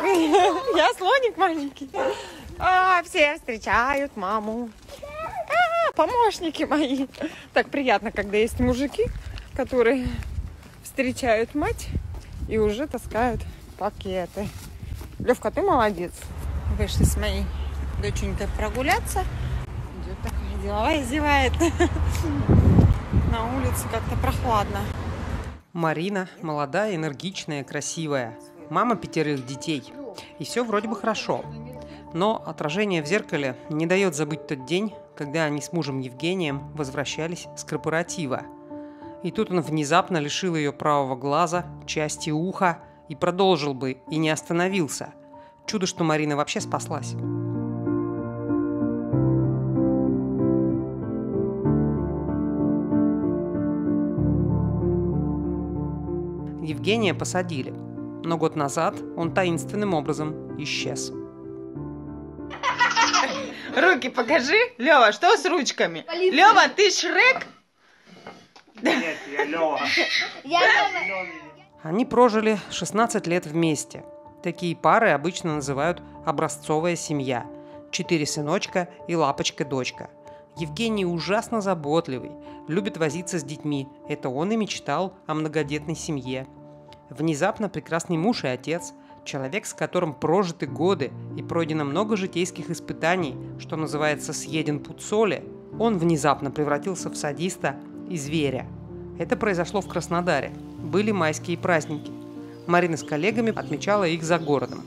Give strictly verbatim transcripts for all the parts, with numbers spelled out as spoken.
Я слоник маленький. А, все встречают маму. А, помощники мои. Так приятно, когда есть мужики, которые встречают мать и уже таскают пакеты. Левка, ты молодец. Вышли с моей доченькой прогуляться. Идет такая деловая, зевает. На улице как-то прохладно. Марина молодая, энергичная, красивая. Мама пятерых детей. И все вроде бы хорошо. Но отражение в зеркале не дает забыть тот день, когда они с мужем Евгением возвращались с корпоратива. И тут он внезапно лишил ее правого глаза, части уха, и продолжил бы, и не остановился. Чудо, что Марина вообще спаслась. Евгения посадили, но год назад он таинственным образом исчез. Руки покажи. Лева, что с ручками? Лева, ты Шрек? Нет, я Лева. Они прожили шестнадцать лет вместе. Такие пары обычно называют образцовая семья. Четыре сыночка и лапочка-дочка. Евгений ужасно заботливый, любит возиться с детьми. Это он и мечтал о многодетной семье. Внезапно прекрасный муж и отец, человек, с которым прожиты годы и пройдено много житейских испытаний, что называется «съеден пуд соли», он внезапно превратился в садиста и зверя. Это произошло в Краснодаре. Были майские праздники. Марина с коллегами отмечала их за городом.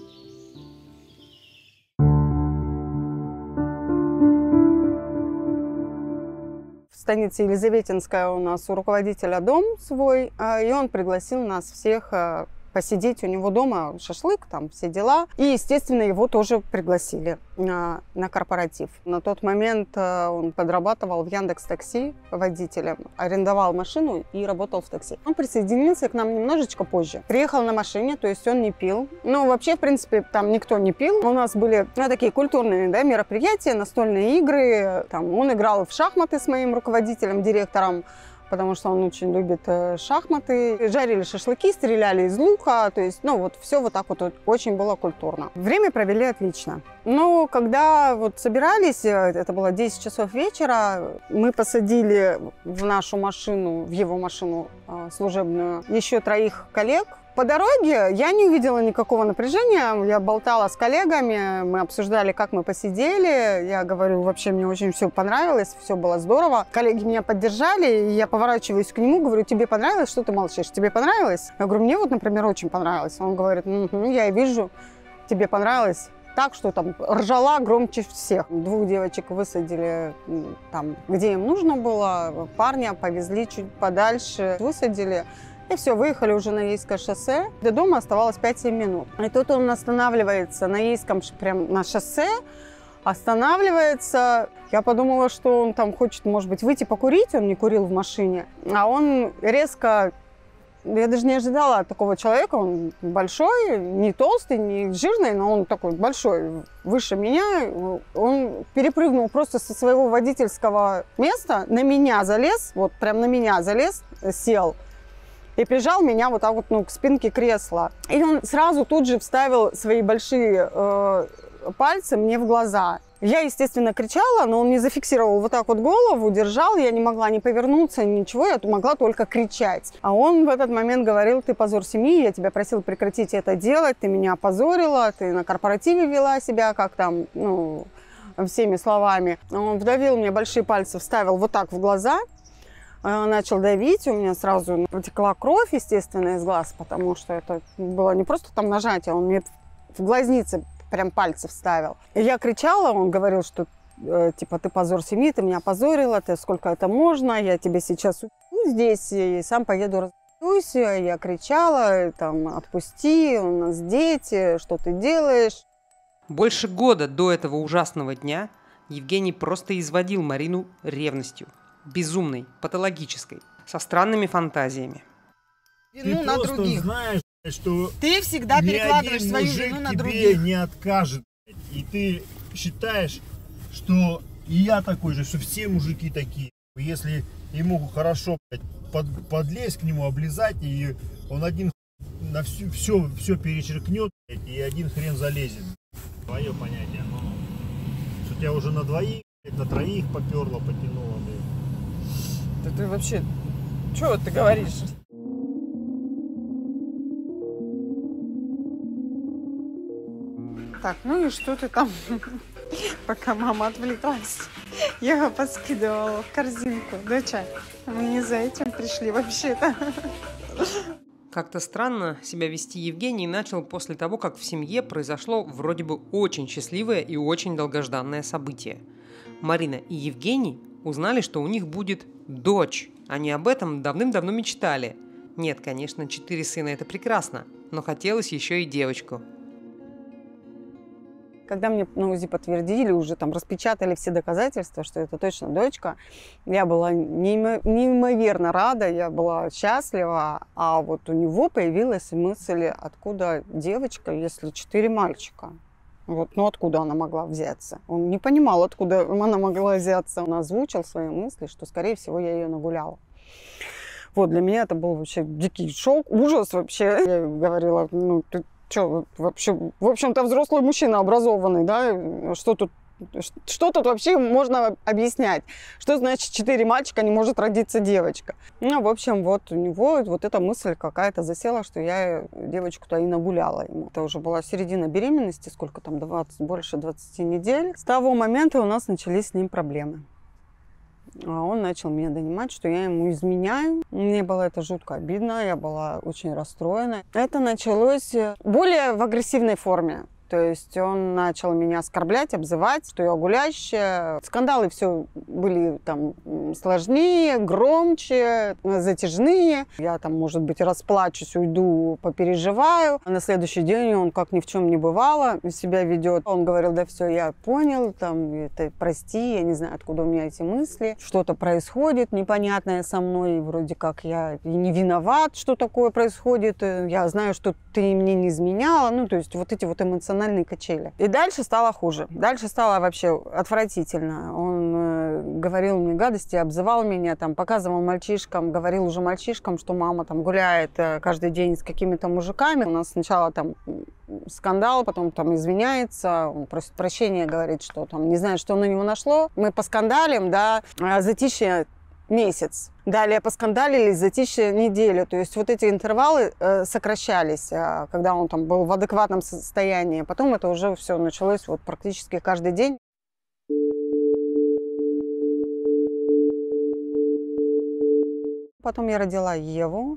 В станице Елизаветинская у нас у руководителя дом свой, и он пригласил нас всех посидеть у него дома, шашлык, там все дела. И, естественно, его тоже пригласили на, на корпоратив. На тот момент он подрабатывал в Яндекс.Такси водителем, арендовал машину и работал в такси. Он присоединился к нам немножечко позже. Приехал на машине, то есть он не пил. Ну, вообще, в принципе, там никто не пил. У нас были ну, такие культурные да, мероприятия, настольные игры. Там, он играл в шахматы с моим руководителем, директором, потому что он очень любит шахматы. Жарили шашлыки, стреляли из лука, то есть, ну, вот все вот так вот очень было культурно. Время провели отлично. Но когда вот собирались, это было десять часов вечера, мы посадили в нашу машину, в его машину служебную, еще троих коллег. По дороге я не увидела никакого напряжения, я болтала с коллегами, мы обсуждали, как мы посидели, я говорю, вообще мне очень все понравилось, все было здорово. Коллеги меня поддержали, и я поворачиваюсь к нему, говорю, тебе понравилось, что ты молчишь, тебе понравилось? Я говорю, мне вот, например, очень понравилось. Он говорит, угу, я и вижу, тебе понравилось. Так, что там ржала громче всех. Двух девочек высадили там, где им нужно было, парня повезли чуть подальше, высадили. И все, выехали уже на Ейское шоссе. До дома оставалось пять-семь минут. И тут он останавливается на Ейском, прям на шоссе, останавливается. Я подумала, что он там хочет, может быть, выйти покурить, он не курил в машине. А он резко, я даже не ожидала от такого человека, он большой, не толстый, не жирный, но он такой большой, выше меня. Он перепрыгнул просто со своего водительского места, на меня залез, вот прям на меня залез, сел. И прижал меня вот так вот ну, к спинке кресла. И он сразу тут же вставил свои большие э, пальцы мне в глаза. Я, естественно, кричала, но он не зафиксировал вот так вот голову, держал. Я не могла ни повернуться, ничего, я могла только кричать. А он в этот момент говорил, ты позор семьи, я тебя просил прекратить это делать, ты меня опозорила, ты на корпоративе вела себя, как там, ну, всеми словами. Он вдавил мне большие пальцы, вставил вот так в глаза. Начал давить, у меня сразу потекла кровь, естественно, из глаз, потому что это было не просто там нажатие, он мне в глазницы прям пальцы вставил. И я кричала, он говорил, что э, типа ты позор семьи, ты меня опозорила, ты сколько это можно, я тебе сейчас убью здесь и сам поеду разберусь. Я кричала, там, отпусти, у нас дети, что ты делаешь. Больше года до этого ужасного дня Евгений просто изводил Марину ревностью. Безумной, патологической, со странными фантазиями. Вину ты на просто других. Знаешь, что ты всегда перекладываешь свою вину на других. Тебе не откажет. И ты считаешь, что и я такой же, что все мужики такие. Если ему хорошо под, подлезть к нему, облизать, и он один на всю, все, все перечеркнет, и один хрен залезет. Твое понятие, но что тебя уже на двоих, на троих поперло, потянуло, блин. Да ты вообще, что ты говоришь? Так, ну и что ты там, пока мама отвлеклась, я его поскидывала в корзинку. Доча, мы не за этим пришли вообще-то. Как-то странно себя вести Евгений начал после того, как в семье произошло вроде бы очень счастливое и очень долгожданное событие. Марина и Евгений узнали, что у них будет дочь. Они об этом давным-давно мечтали. Нет, конечно, четыре сына – это прекрасно, но хотелось еще и девочку. Когда мне на УЗИ подтвердили, уже там распечатали все доказательства, что это точно дочка, я была неимоверно рада, я была счастлива. А вот у него появилась мысль, откуда девочка, если четыре мальчика. Вот, ну откуда она могла взяться? Он не понимал, откуда она могла взяться. Он озвучил свои мысли, что, скорее всего, я ее нагуляла. Вот, для меня это был вообще дикий шок, ужас вообще. Я говорила, ну, ты что, вообще, в общем-то, взрослый мужчина, образованный, да, что тут, что тут вообще можно объяснять? Что значит четыре мальчика, не может родиться девочка? Ну, в общем, вот у него вот эта мысль какая-то засела, что я девочку-то и нагуляла ему. Это уже была середина беременности, сколько там, двадцать, больше двадцати недель. С того момента у нас начались с ним проблемы. Он начал меня донимать, что я ему изменяю. Мне было это жутко обидно, я была очень расстроена. Это началось более в агрессивной форме. То есть он начал меня оскорблять, обзывать, что я гулящая. Скандалы все были там сложнее, громче, затяжные. Я там, может быть, расплачусь, уйду, попереживаю. А на следующий день он, как ни в чем не бывало, себя ведет. Он говорил, да все, я понял, там, это, прости, я не знаю, откуда у меня эти мысли. Что-то происходит непонятное со мной, вроде как я и не виноват, что такое происходит. Я знаю, что ты мне не изменяла. Ну, то есть вот эти вот эмоциональные качели. И дальше стало хуже. Дальше стало вообще отвратительно. Он э, говорил мне гадости, обзывал меня, там, показывал мальчишкам, говорил уже мальчишкам, что мама там гуляет э, каждый день с какими-то мужиками. У нас сначала там скандал, потом там извиняется, он просит прощения, говорит, что там не знает, что на него нашло. Мы поскандалим, да, а затишье месяц. Далее поскандалили, затишье неделю. То есть вот эти интервалы э, сокращались, э, когда он там был в адекватном состоянии. Потом это уже все началось вот практически каждый день. Потом я родила Еву.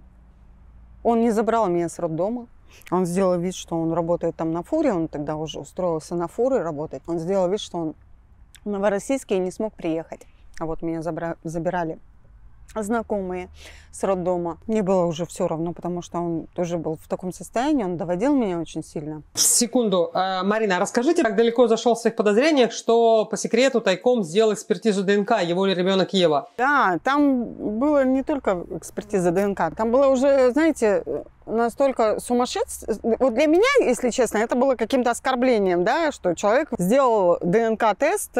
Он не забрал меня с роддома. Он сделал вид, что он работает там на фуре. Он тогда уже устроился на фуры работать. Он сделал вид, что он в Новороссийске и не смог приехать. А вот меня забра- забирали знакомые с роддома. Мне было уже все равно, потому что он тоже был в таком состоянии, он доводил меня очень сильно. Секунду. Марина, расскажите, как далеко зашел в своих подозрениях, что по секрету тайком сделал экспертизу ДНК, его ли ребенок Ева? Да, там было не только экспертиза ДНК, там было уже, знаете, настолько сумасшедшее. Вот для меня, если честно, это было каким-то оскорблением, да, что человек сделал ДНК-тест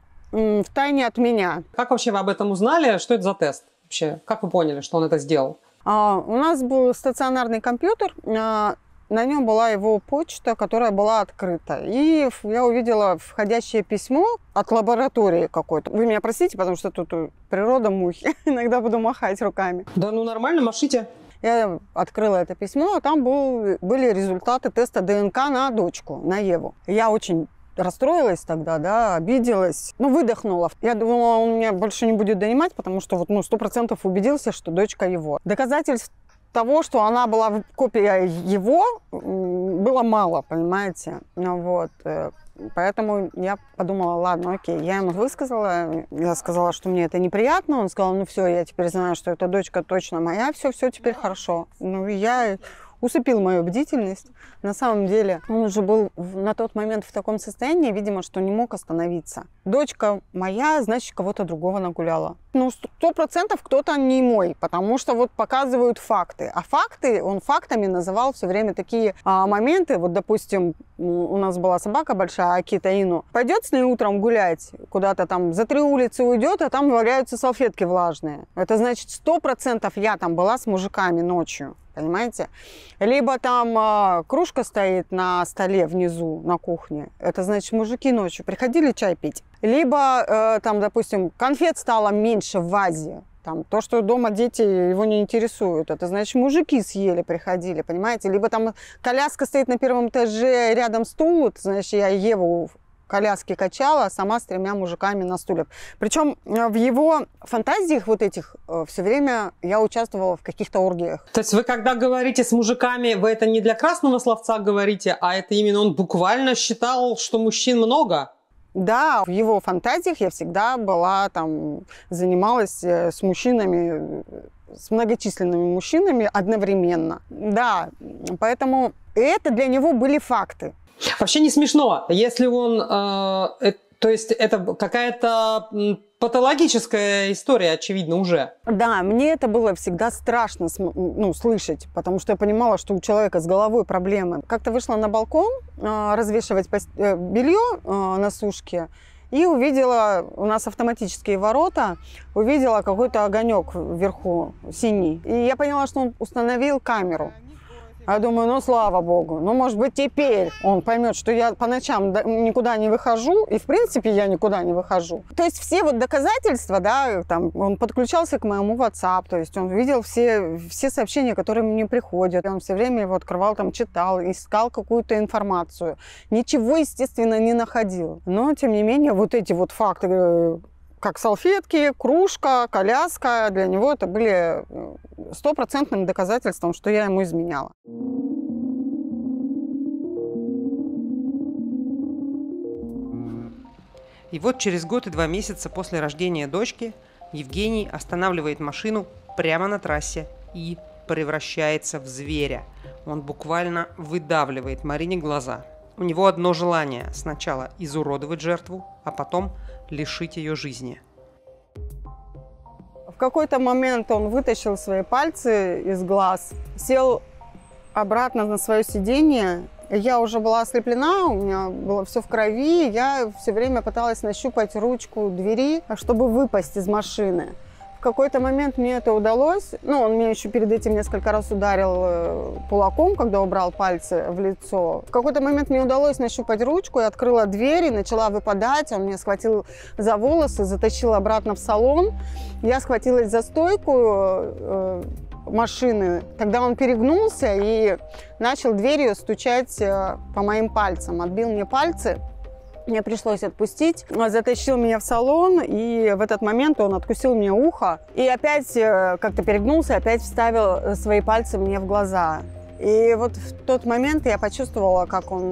в тайне от меня. Как вообще вы об этом узнали? Что это за тест вообще? Как вы поняли, что он это сделал? А, у нас был стационарный компьютер, а, на нем была его почта, которая была открыта. И я увидела входящее письмо от лаборатории какой-то. Вы меня простите, потому что тут природа мухи. Иногда буду махать руками. Да ну нормально, машите. Я открыла это письмо, а там был, были результаты теста ДНК на дочку, на Еву. Я очень расстроилась тогда, да, обиделась, ну, выдохнула. Я думала, он меня больше не будет донимать, потому что вот, ну, сто процентов убедился, что дочка его. Доказательств того, что она была копия его, было мало, понимаете, ну, вот. Поэтому я подумала, ладно, окей, я ему высказала, я сказала, что мне это неприятно, он сказал, ну все, я теперь знаю, что эта дочка точно моя, все, все теперь хорошо. Ну, и я усыпил мою бдительность. На самом деле, он уже был на тот момент в таком состоянии, видимо, что не мог остановиться. Дочка моя, значит, кого-то другого нагуляла. Ну, сто процентов кто-то не мой, потому что вот показывают факты. А факты, он фактами называл все время такие а, моменты. Вот, допустим, у нас была собака большая, Акита Ину. Пойдет с ней утром гулять, куда-то там за три улицы уйдет, а там валяются салфетки влажные. Это значит, сто процентов я там была с мужиками ночью. понимаете? Либо там э, кружка стоит на столе внизу, на кухне, это значит, мужики ночью приходили чай пить. Либо э, там, допустим, конфет стало меньше в вазе, там, то, что дома дети его не интересуют, это значит, мужики съели, приходили, понимаете? Либо там коляска стоит на первом этаже, рядом стул, это значит, я Еву коляски качала, а сама с тремя мужиками на стульях. Причем в его фантазиях вот этих все время я участвовала в каких-то оргиях. То есть вы когда говорите с мужиками, вы это не для красного словца говорите, а это именно он буквально считал, что мужчин много? Да, в его фантазиях я всегда была там, занималась с мужчинами, с многочисленными мужчинами одновременно. Да, поэтому это для него были факты. Вообще не смешно, если он, э, э, то есть это какая-то патологическая история, очевидно, уже. Да, мне это было всегда страшно, ну, слышать, потому что я понимала, что у человека с головой проблемы. Как-то вышла на балкон э, развешивать белье э, на сушке и увидела, у нас автоматические ворота, увидела какой-то огонек вверху, синий. И я поняла, что он установил камеру. Я думаю, ну, слава богу, ну, может быть, теперь он поймет, что я по ночам никуда не выхожу, и, в принципе, я никуда не выхожу. То есть все вот доказательства, да, там, он подключался к моему WhatsApp, то есть он видел все, все сообщения, которые мне приходят, и он все время его открывал, там, читал, искал какую-то информацию. Ничего, естественно, не находил. Но, тем не менее, вот эти вот факты, как салфетки, кружка, коляска, для него это были стопроцентным доказательством, что я ему изменяла. И вот через год и два месяца после рождения дочки Евгений останавливает машину прямо на трассе и превращается в зверя. Он буквально выдавливает Марине глаза. У него одно желание – сначала изуродовать жертву, а потом лишить ее жизни. В какой-то момент он вытащил свои пальцы из глаз, сел обратно на свое сиденье. Я уже была ослеплена, у меня было все в крови. Я все время пыталась нащупать ручку двери, чтобы выпасть из машины. В какой-то момент мне это удалось. Ну, он меня еще перед этим несколько раз ударил кулаком, когда убрал пальцы в лицо. В какой-то момент мне удалось нащупать ручку, я открыла дверь и начала выпадать. Он меня схватил за волосы, затащил обратно в салон. Я схватилась за стойку э, машины. Тогда он перегнулся и начал дверью стучать по моим пальцам. Отбил мне пальцы. Мне пришлось отпустить. Он затащил меня в салон, и в этот момент он откусил мне ухо. И опять как-то перегнулся, опять вставил свои пальцы мне в глаза. И вот в тот момент я почувствовала, как он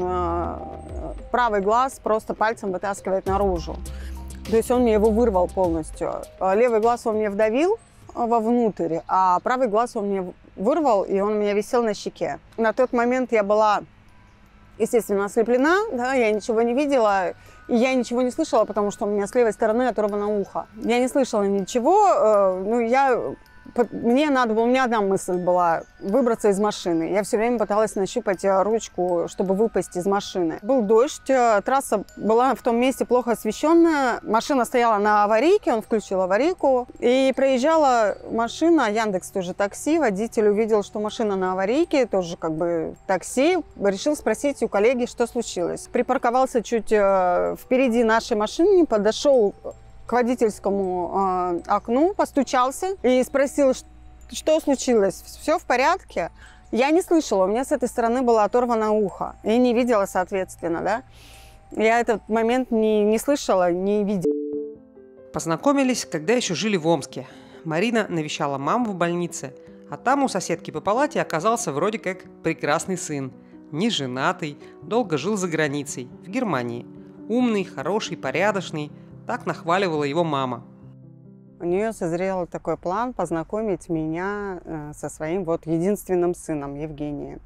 правый глаз просто пальцем вытаскивает наружу. То есть он мне его вырвал полностью. Левый глаз он мне вдавил вовнутрь, а правый глаз он мне вырвал, и он у меня висел на щеке. На тот момент я была, естественно, ослеплена, да, я ничего не видела, и я ничего не слышала, потому что у меня с левой стороны оторвано ухо. Я не слышала ничего, э, ну, я, мне надо было, у меня одна мысль была – выбраться из машины. Я все время пыталась нащупать ручку, чтобы выпасть из машины. Был дождь, трасса была в том месте плохо освещенная, машина стояла на аварийке, он включил аварийку, и проезжала машина, Яндекс тоже такси, водитель увидел, что машина на аварийке, тоже как бы такси, решил спросить у коллеги, что случилось. Припарковался чуть впереди нашей машины, подошел к водительскому э, окну, постучался и спросил, что случилось, все в порядке? Я не слышала, у меня с этой стороны было оторвано ухо, и не видела, соответственно, да. Я этот момент не, не слышала, не видела. Познакомились, когда еще жили в Омске. Марина навещала маму в больнице, а там у соседки по палате оказался вроде как прекрасный сын. Неженатый, долго жил за границей, в Германии. Умный, хороший, порядочный. Так нахваливала его мама. У нее созрел такой план познакомить меня со своим вот единственным сыном Евгением.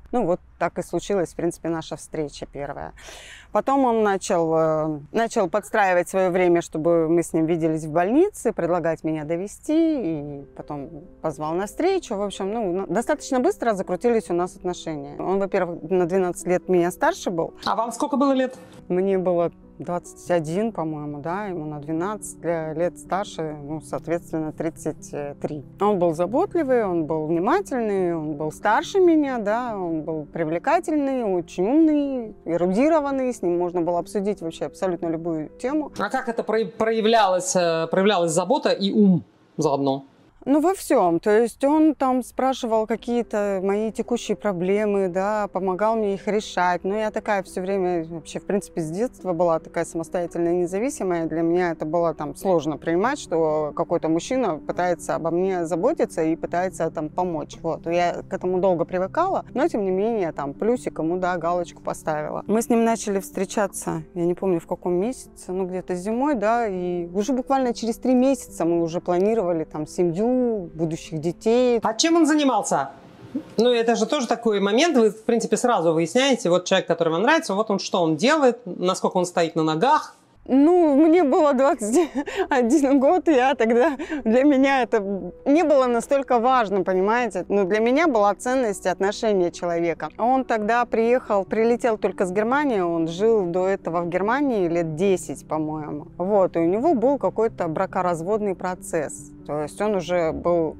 Ну вот так и случилась, в принципе, наша встреча первая. Потом он начал, начал подстраивать свое время, чтобы мы с ним виделись в больнице, предлагать меня довести, и потом позвал на встречу. В общем, ну, достаточно быстро закрутились у нас отношения. Он, во-первых, на двенадцать лет меня старше был. А вам сколько было лет? Мне было двадцать один, по-моему, да, ему на двенадцать лет старше, ну, соответственно, тридцать три. Он был заботливый, он был внимательный, он был старше меня, да, он был привлекательный, очень умный, эрудированный, с ним можно было обсудить вообще абсолютно любую тему. А как это проявлялось, проявлялась забота и ум заодно? Ну, во всем. То есть он там спрашивал какие-то мои текущие проблемы, да, помогал мне их решать. Но я такая все время, вообще, в принципе, с детства была такая самостоятельная, независимая. Для меня это было там сложно принимать, что какой-то мужчина пытается обо мне заботиться и пытается там помочь. Вот. Я к этому долго привыкала, но, тем не менее, там, плюсик ему, да, галочку поставила. Мы с ним начали встречаться, я не помню, в каком месяце, ну, где-то зимой, да, и уже буквально через три месяца мы уже планировали там семью, будущих детей. А чем он занимался? Ну, это же тоже такой момент, вы, в принципе, сразу выясняете, вот человек, который вам нравится, вот он что он делает, насколько он стоит на ногах. Ну, мне было двадцать один год, и я тогда, для меня это не было настолько важно, понимаете? Но для меня была ценность отношения человека. Он тогда приехал, прилетел только с Германии, он жил до этого в Германии лет десять, по-моему. Вот, и у него был какой-то бракоразводный процесс. То есть он уже был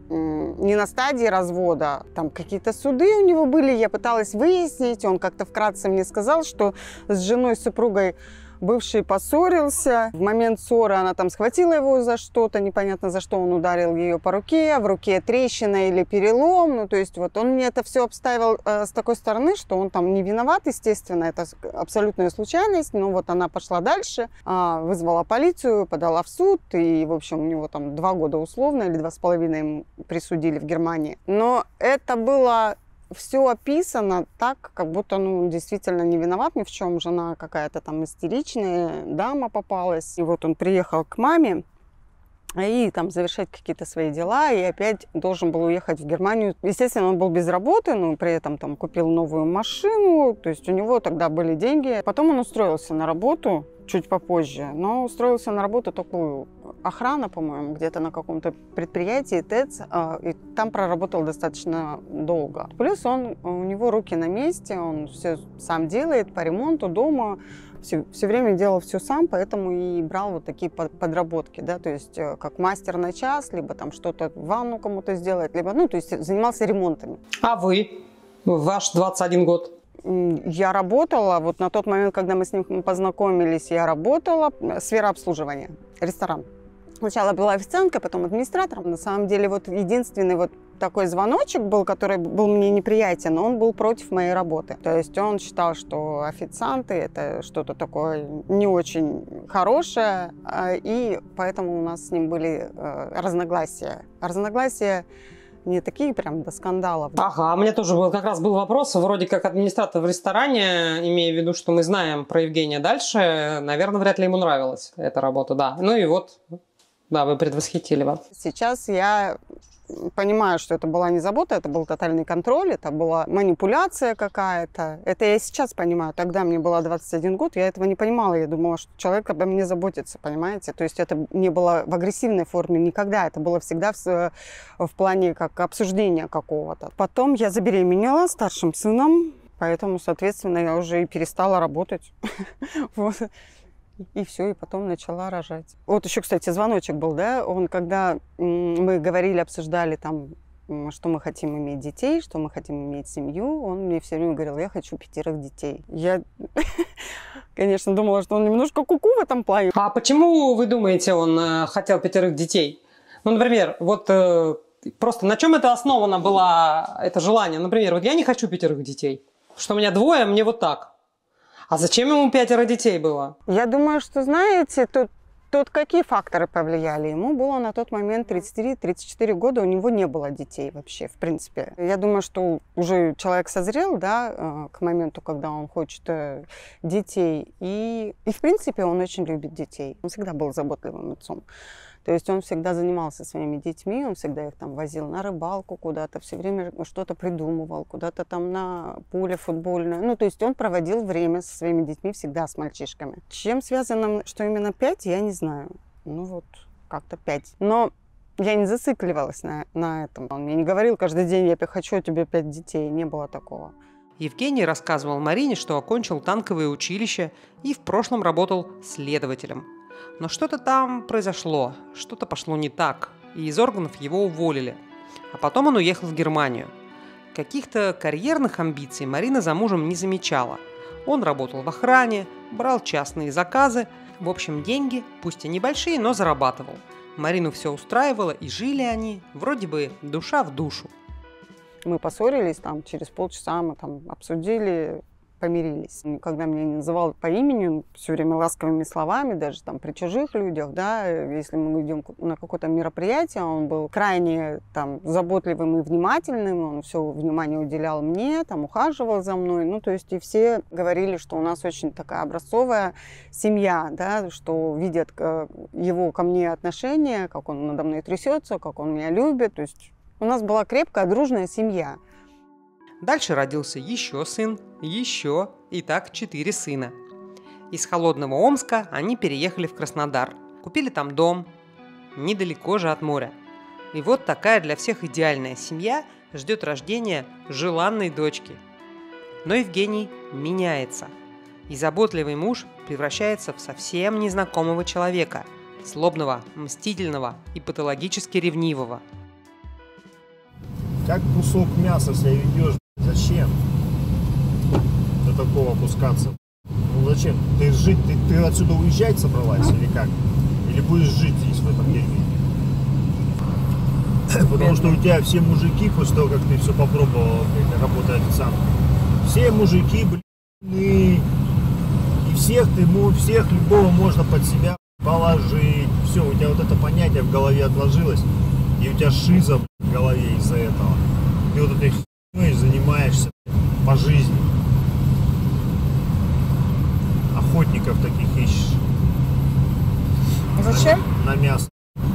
не на стадии развода, там какие-то суды у него были, я пыталась выяснить, он как-то вкратце мне сказал, что с женой, с супругой бывший поссорился. В момент ссоры она там схватила его за что-то, непонятно за что он ударил ее по руке, в руке трещина или перелом. Ну, то есть вот он мне это все обставил э, с такой стороны, что он там не виноват, естественно, это абсолютная случайность. Но вот она пошла дальше, э, вызвала полицию, подала в суд, и, в общем, у него там два года условно или два с половиной ему присудили в Германии. Но это было... Все описано так, как будто, ну, действительно не виноват ни в чем. Жена какая-то там истеричная, дама попалась. И вот он приехал к маме и там завершать какие-то свои дела, и опять должен был уехать в Германию. Естественно, он был без работы, но при этом там купил новую машину, то есть у него тогда были деньги. Потом он устроился на работу чуть попозже, но устроился на работу такую охрана, по-моему, где-то на каком-то предприятии, ТЭЦ, и там проработал достаточно долго. Плюс он, у него руки на месте, он все сам делает по ремонту дома, все, все время делал все сам, поэтому и брал вот такие подработки, да, то есть как мастер на час, либо там что-то ванну кому-то сделать, либо, ну, то есть занимался ремонтами. А вы? Ваш двадцать один год? Я работала, вот на тот момент, когда мы с ним познакомились, я работала, сфера обслуживания, ресторан. Сначала была официанткой, потом администратором. На самом деле, вот единственный вот такой звоночек был, который был мне неприятен, он был против моей работы. То есть он считал, что официанты – это что-то такое не очень хорошее, и поэтому у нас с ним были разногласия. Разногласия не такие прям до скандалов. Ага, у меня тоже был, как раз был вопрос, вроде как администратор в ресторане, имея в виду, что мы знаем про Евгения дальше, наверное, вряд ли ему нравилась эта работа, да. Ну и вот, да, вы предвосхитили вас. Сейчас я понимаю, что это была не забота, это был тотальный контроль, это была манипуляция какая-то. Это я сейчас понимаю. Тогда мне было двадцать один год, я этого не понимала. Я думала, что человек обо мне заботится, понимаете? То есть это не было в агрессивной форме никогда. Это было всегда в, в плане как обсуждения какого-то. Потом я забеременела старшим сыном, поэтому, соответственно, я уже и перестала работать. Вот. И все, и потом начала рожать. Вот еще, кстати, звоночек был, да, он, когда мы говорили, обсуждали там, что мы хотим иметь детей, что мы хотим иметь семью, он мне все время говорил, я хочу пятерых детей. Я, конечно, думала, что он немножко куку в этом плане. А почему, вы думаете, он хотел пятерых детей? Ну, например, вот просто на чем это основано было, это желание? Например, вот я не хочу пятерых детей, что у меня двое, мне вот так. А зачем ему пятеро детей было? Я думаю, что, знаете, тут, тут какие факторы повлияли. Ему было на тот момент тридцать три — тридцать четыре года, у него не было детей вообще, в принципе. Я думаю, что уже человек созрел, да, к моменту, когда он хочет детей. И, и в принципе, он очень любит детей. Он всегда был заботливым отцом. То есть он всегда занимался своими детьми, он всегда их там возил на рыбалку куда-то, все время что-то придумывал, куда-то там на поле футбольное. Ну, то есть он проводил время со своими детьми всегда с мальчишками. Чем связано, что именно пять, я не знаю. Ну вот, как-то пять. Но я не зацикливалась на, на этом. Он мне не говорил каждый день, я хочу тебе пять детей. Не было такого. Евгений рассказывал Марине, что окончил танковое училище и в прошлом работал следователем. Но что-то там произошло, что-то пошло не так, и из органов его уволили. А потом он уехал в Германию. Каких-то карьерных амбиций Марина за мужем не замечала. Он работал в охране, брал частные заказы. В общем, деньги, пусть и небольшие, но зарабатывал. Марину все устраивало, и жили они вроде бы душа в душу. Мы поссорились, там через полчаса мы там обсудили, помирились. Когда меня не называл по имени, все время ласковыми словами, даже там при чужих людях, да, если мы идем на какое-то мероприятие, он был крайне там заботливым и внимательным, он все внимание уделял мне, там ухаживал за мной, ну, то есть и все говорили, что у нас очень такая образцовая семья, да, что видят его ко мне отношения, как он надо мной трясется, как он меня любит, то есть у нас была крепкая, дружная семья. Дальше родился еще сын, еще, и так четыре сына. Из холодного Омска они переехали в Краснодар. Купили там дом, недалеко же от моря. И вот такая для всех идеальная семья ждет рождения желанной дочки. Но Евгений меняется. И заботливый муж превращается в совсем незнакомого человека, злобного, мстительного и патологически ревнивого. Как кусок мяса себя ведешь? Зачем до такого опускаться? Ну зачем? Ты жить, ты, ты отсюда уезжать собралась или как? Или будешь жить здесь, в этом дерьме? Потому что у тебя все мужики, после того, как ты все попробовал, работая официантом, все мужики, блин, и всех ты, всех, любого можно под себя положить. Все, у тебя вот это понятие в голове отложилось, и у тебя шиза в голове из-за этого. Ты вот этой херней занимаешься по жизни. Охотников таких ищешь. Зачем? На, на мясо.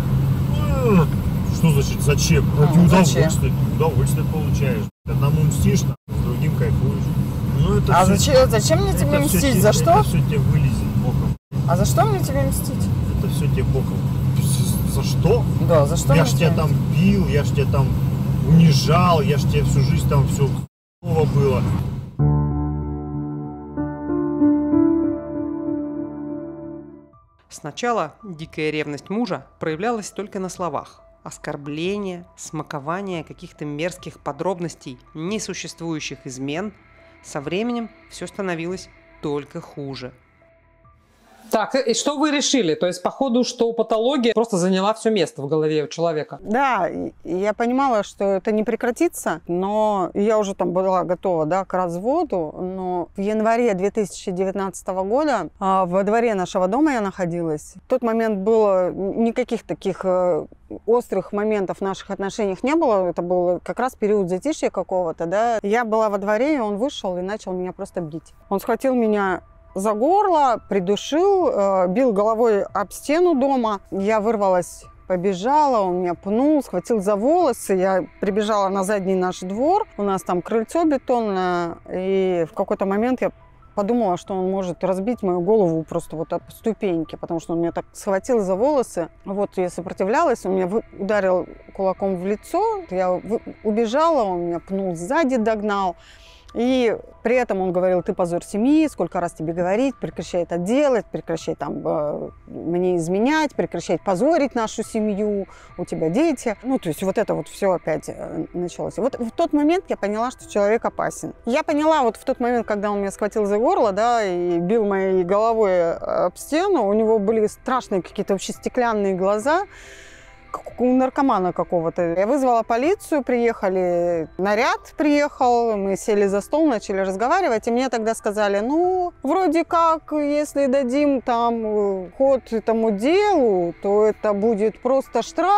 Что значит зачем? Ради А, удовольствия. зачем? Ты удовольствие получаешь. Одному мстишь, с другим кайфуешь. Ну, это А все, зачем, зачем мне тебе это все мстить? те- За что? Это все тебе вылезет боком. А за что мне тебе мстить? Это все тебе боком. За что? Да, за что Я мне ж тебя тебе там бил, я ж тебя там унижал, я ж тебе всю жизнь там все было. Сначала дикая ревность мужа проявлялась только на словах. Оскорбления, смакование каких-то мерзких подробностей несуществующих измен. Со временем все становилось только хуже. Так, и что вы решили? То есть, походу, что патология просто заняла все место в голове у человека? Да, и я понимала, что это не прекратится, но я уже там была готова, да, к разводу, но в январе две тысячи девятнадцатого года а, во дворе нашего дома я находилась. В тот момент было никаких таких э, острых моментов в наших отношениях не было, это был как раз период затишья какого-то, да. Я была во дворе, и он вышел и начал меня просто бить. Он схватил меня за горло, придушил, э, бил головой об стену дома. Я вырвалась, побежала, он меня пнул, схватил за волосы. Я прибежала на задний наш двор. У нас там крыльцо бетонное. И в какой-то момент я подумала, что он может разбить мою голову просто вот об ступеньки, потому что он меня так схватил за волосы. Вот я сопротивлялась, он меня ударил кулаком в лицо. Я убежала, он меня пнул сзади, догнал. И при этом он говорил: ты позор семьи, сколько раз тебе говорить, прекращай это делать, прекращай там э, мне изменять, прекращай позорить нашу семью, у тебя дети. Ну, то есть вот это вот все опять э, началось. И вот в тот момент я поняла, что человек опасен. Я поняла вот в тот момент, когда он меня схватил за горло, да, и бил моей головой об стену, у него были страшные какие-то вообще стеклянные глаза, как у наркомана какого-то. Я вызвала полицию, приехали, наряд приехал, мы сели за стол, начали разговаривать, и мне тогда сказали: ну, вроде как, если дадим там ход этому делу, то это будет просто штраф,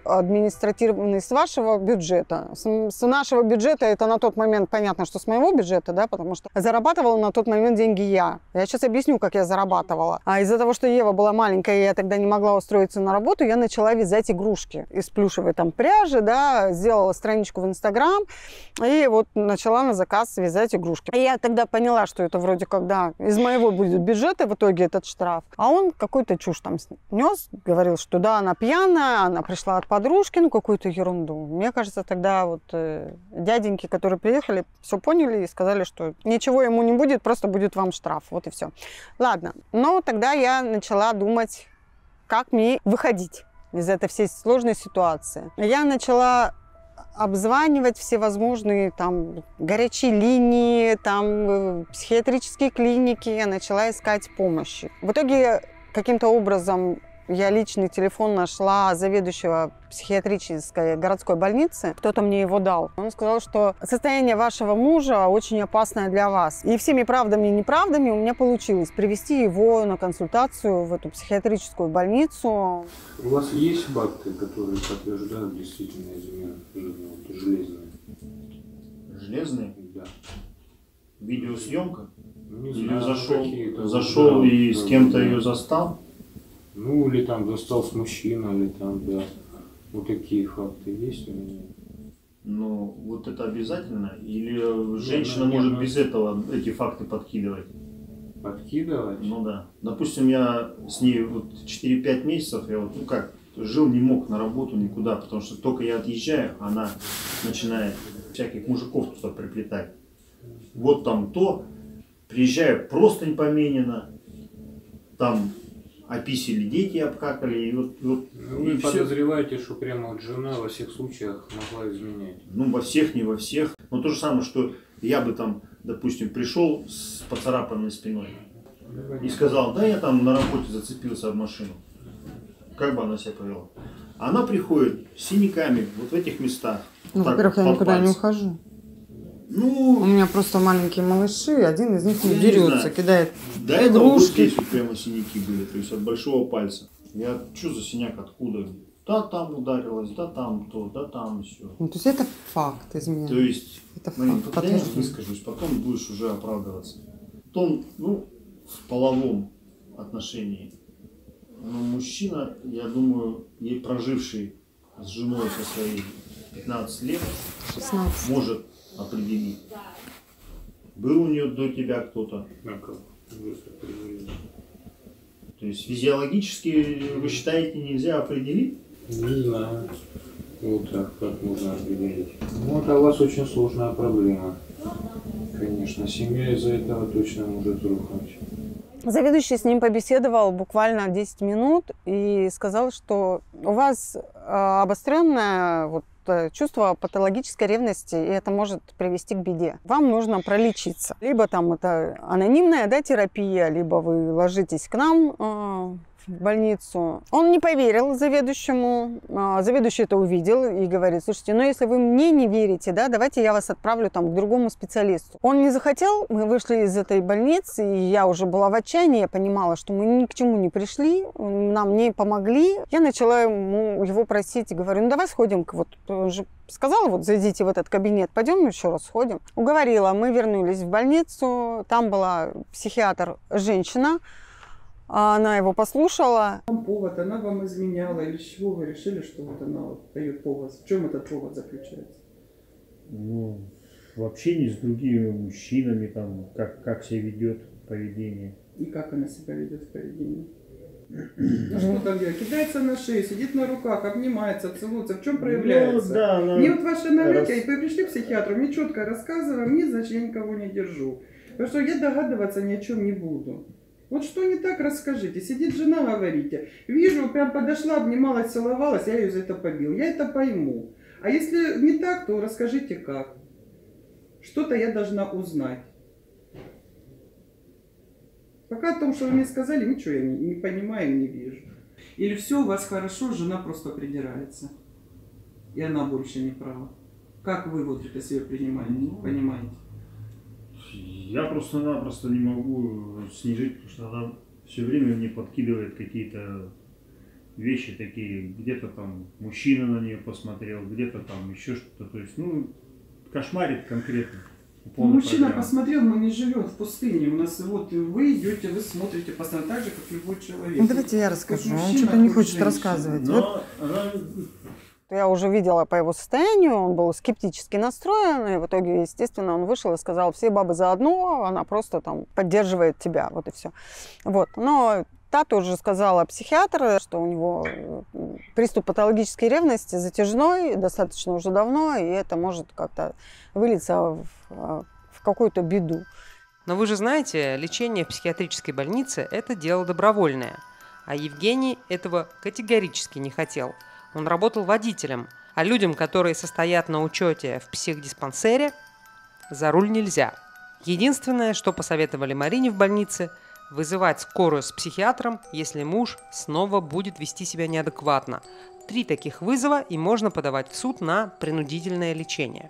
администрированный с вашего бюджета. С, с нашего бюджета, это на тот момент понятно, что с моего бюджета, да, потому что зарабатывала на тот момент деньги я. Я сейчас объясню, как я зарабатывала. А из-за того, что Ева была маленькая, и я тогда не могла устроиться на работу, я начала вязать игрушки из плюшевой там пряжи, да, сделала страничку в Инстаграм и вот начала на заказ вязать игрушки. И я тогда поняла, что это вроде как, да, из моего будет бюджета в итоге этот штраф. А он какой-то чушь там нес, говорил, что да, она пьяная, она пришла от подружки, ну какую-то ерунду. Мне кажется, тогда вот э, дяденьки, которые приехали, все поняли и сказали, что ничего ему не будет, просто будет вам штраф, вот и все. Ладно, но тогда я начала думать, как мне выходить из этой всей сложной ситуации. Я начала обзванивать всевозможные там горячие линии, там психиатрические клиники, я начала искать помощи. В итоге каким-то образом я личный телефон нашла заведующего психиатрической городской больницы. Кто-то мне его дал. Он сказал, что состояние вашего мужа очень опасное для вас. И всеми правдами и неправдами у меня получилось привести его на консультацию в эту психиатрическую больницу. У вас есть факты, которые подтверждают действительно измену железные? Железные? Да. Видеосъемка? Не Или знаю, зашел, зашел да, и с кем-то да. ее застал? Ну, или там застал с мужчиной, или там, да. Вот такие факты есть у меня. Ну, вот это обязательно? Или женщина нет, может нет, без этого эти факты подкидывать? Подкидывать? Ну да. Допустим, я с ней вот четыре-пять месяцев, я вот, ну как, жил, не мог на работу никуда, потому что только я отъезжаю, она начинает всяких мужиков туда приплетать. Вот там то, приезжаю, просто не поменено, там описали дети, обкакали, и вот, вот Ну, вы подозреваете, что прямо вот жена во всех случаях могла изменять? Ну, во всех, не во всех. Но то же самое, что я бы там, допустим, пришел с поцарапанной спиной и сказал, да, я там на работе зацепился об машину. Как бы она себя повела? Она приходит с синяками вот в этих местах. Ну, так, во-первых, я под никуда не пальцем. ухожу. У Ну, меня просто маленькие малыши, один из них не Я не дерется, знаю. кидает до этого вот игрушки. здесь вот прямо синяки были, то есть от большого пальца. Я, что за синяк, откуда? Да там ударилась, да там то, да там все. Ну, то есть это факт измены. То есть, Это Марин, факт, когда я подтвержден. выскажусь, потом будешь уже оправдываться. Потом, ну, в половом отношении. Но мужчина, я думаю, ей проживший с женой со своей пятнадцать лет, шестнадцать. может определить. Был у нее до тебя кто-то. А как? Вы определили? То есть физиологически, вы считаете, нельзя определить? Не знаю. Вот так, как можно определить. Ну, это у вас очень сложная проблема. Конечно, семья из-за этого точно может рухнуть. Заведующий с ним побеседовал буквально десять минут и сказал, что у вас э, обостренное вот, э, чувство патологической ревности, и это может привести к беде. Вам нужно пролечиться. Либо там это анонимная, да, терапия, либо вы ложитесь к нам э, в больницу. Он не поверил заведующему. Э, заведующий это увидел и говорит, слушайте, ну если вы мне не верите, да, давайте я вас отправлю там к другому специалисту. Он не захотел, мы вышли из этой больницы, и я уже была в отчаянии, я понимала, что мы ни к чему не пришли, нам не помогли. Я начала ему, его просить и говорю, ну давай сходим, вот он же сказала, вот зайдите в этот кабинет, пойдем еще раз сходим. Уговорила, мы вернулись в больницу, там была психиатр женщина, она его послушала. Повод, она вам изменяла, или с чего вы решили, что вот она вот дает повод? В чем этот повод заключается? Ну, в общении с другими мужчинами, там, как, как себя ведет поведение. И как она себя ведет в поведении? Ну что там делает? Кидается на шею, сидит на руках, обнимается, целуется. В чем проявляется? Ну, да, она... Мне вот ваши аналитики, Раз- вы пришли к психиатру, мне четко рассказывали, мне, значит, я никого не держу. Потому что я догадываться ни о чем не буду. Вот что не так, расскажите. Сидит жена, говорите. Вижу, прям подошла, обнималась, целовалась, я ее за это побил. Я это пойму. А если не так, то расскажите как. Что-то я должна узнать. Пока о том, что вы мне сказали, ничего я не, не понимаю, не вижу. Или все у вас хорошо, жена просто придирается. И она больше не права. Как вы вот это себе принимаете, понимаете? Я просто-напросто не могу с ней жить, потому что она все время мне подкидывает какие-то вещи такие, где-то там мужчина на нее посмотрел, где-то там еще что-то, то есть, ну, кошмарит конкретно. Ну, мужчина программы. Посмотрел, но не живет в пустыне. У нас вот вы идете, вы смотрите постоянно так же, как любой человек. Ну, давайте я расскажу. Он что-то не хочет женщина. рассказывать. Но вот. Она... Я уже видела по его состоянию, он был скептически настроен, и в итоге, естественно, он вышел и сказал: все бабы заодно, она просто там поддерживает тебя, вот и все. Вот. Но та тоже сказала психиатр, что у него приступ патологической ревности затяжной, достаточно уже давно, и это может как-то вылиться в, в какую-то беду. Но вы же знаете, лечение в психиатрической больнице – это дело добровольное. А Евгений этого категорически не хотел. Он работал водителем, а людям, которые состоят на учете в психдиспансере, за руль нельзя. Единственное, что посоветовали Марине в больнице – вызывать скорую с психиатром, если муж снова будет вести себя неадекватно. Три таких вызова, и можно подавать в суд на принудительное лечение.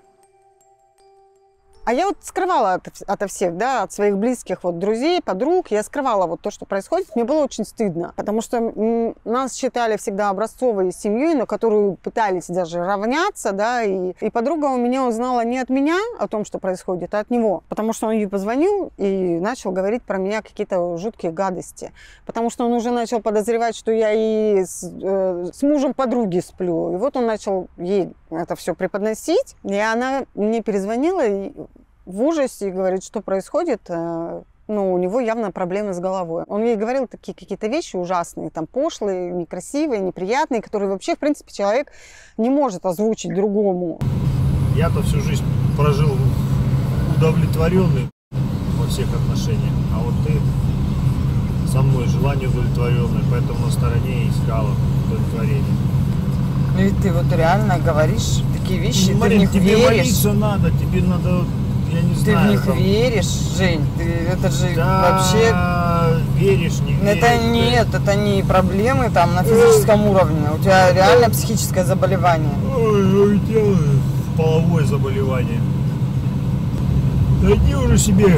А я вот скрывала от, ото всех, да, от своих близких вот друзей, подруг, я скрывала вот то, что происходит. Мне было очень стыдно, потому что нас считали всегда образцовой семьей, на которую пытались даже равняться, да, и, и подруга у меня узнала не от меня о том, что происходит, а от него, потому что он ей позвонил и начал говорить про меня какие-то жуткие гадости, потому что он уже начал подозревать, что я и с, э, с мужем подруги сплю, и вот он начал ей это все преподносить, и она мне перезвонила и в ужасе говорит, что происходит. Ну, у него явно проблемы с головой. Он ей говорил такие какие-то вещи ужасные, там, пошлые, некрасивые, неприятные, которые вообще, в принципе, человек не может озвучить другому. Я-то всю жизнь прожил удовлетворенный во всех отношениях, а вот ты со мной желание удовлетворенное, поэтому на стороне искала удовлетворение. Ну и ты вот реально говоришь такие вещи, Марин, ты в них тебе веришь. Молиться надо, тебе надо... Я не ты знаю, в них там... веришь, Жень, ты, это же да, вообще... веришь, не веришь. Это нет, ты... это не проблемы там на физическом уровне, у тебя реально психическое заболевание. Ой, у тебя половое заболевание. Найди уже себе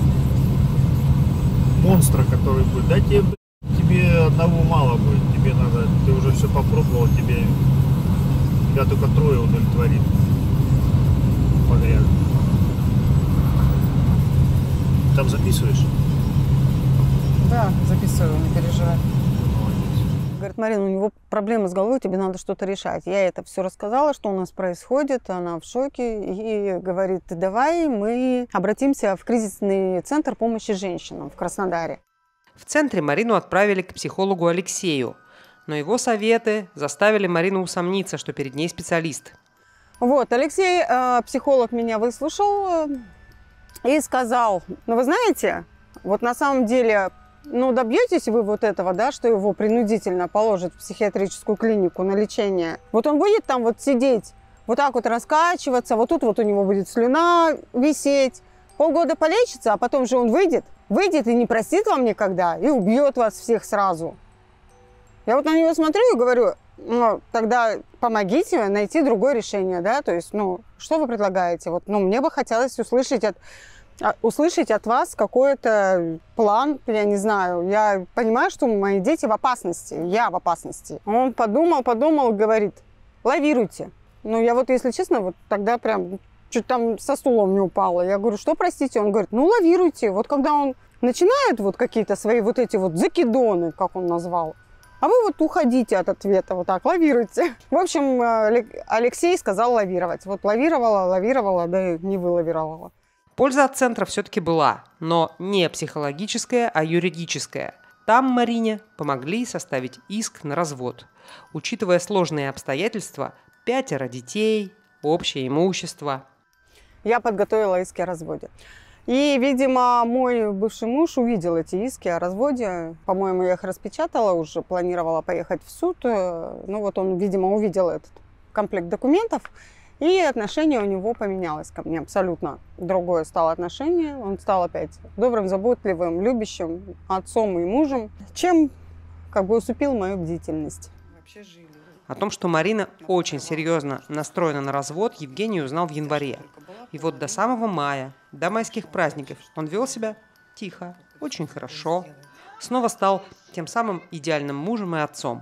монстра, который будет. Да тебе, тебе одного мало будет, тебе надо, ты уже все попробовал, тебе, тебя только трое удовлетворит подряд. Там записываешь? Да, записываю, не переживай. Молодец. Говорит: Марина, у него проблемы с головой, тебе надо что-то решать. Я это все рассказала, что у нас происходит, она в шоке и говорит: давай мы обратимся в кризисный центр помощи женщинам в Краснодаре. В центре Марину отправили к психологу Алексею, но его советы заставили Марину усомниться, что перед ней специалист. Вот, Алексей, психолог, меня выслушал и сказал: ну вы знаете, вот на самом деле, ну добьетесь вы вот этого, да, что его принудительно положат в психиатрическую клинику на лечение. Вот он будет там вот сидеть, вот так вот раскачиваться, вот тут вот у него будет слюна висеть, полгода полечится, а потом же он выйдет, выйдет и не простит вам никогда, и убьет вас всех сразу. Я вот на него смотрю и говорю: ну, тогда помогите найти другое решение, да, то есть, ну, что вы предлагаете? Вот, ну, мне бы хотелось услышать от, услышать от вас какой-то план, я не знаю, я понимаю, что мои дети в опасности, я в опасности. Он подумал, подумал, говорит: лавируйте. Ну, я вот, если честно, вот тогда прям чуть там со стулом не упала. Я говорю: что, простите? Он говорит: ну, лавируйте. Вот когда он начинает вот какие-то свои вот эти вот закидоны, как он назвал, а вы вот уходите от ответа, вот так, лавируйте. В общем, Алексей сказал лавировать. Вот лавировала, лавировала, да и не вылавировала. Польза от центра все-таки была, но не психологическая, а юридическая. Там Марине помогли составить иск на развод. Учитывая сложные обстоятельства, пятеро детей, общее имущество. Я подготовила иски о разводе. И, видимо, мой бывший муж увидел эти иски о разводе. По-моему, я их распечатала, уже планировала поехать в суд. Ну вот он, видимо, увидел этот комплект документов, и отношение у него поменялось ко мне. Абсолютно другое стало отношение. Он стал опять добрым, заботливым, любящим отцом и мужем, чем как бы усыпил мою бдительность. О том, что Марина очень серьезно настроена на развод, Евгений узнал в январе. И вот до самого мая, до майских праздников, он вел себя тихо, очень хорошо. Снова стал тем самым идеальным мужем и отцом.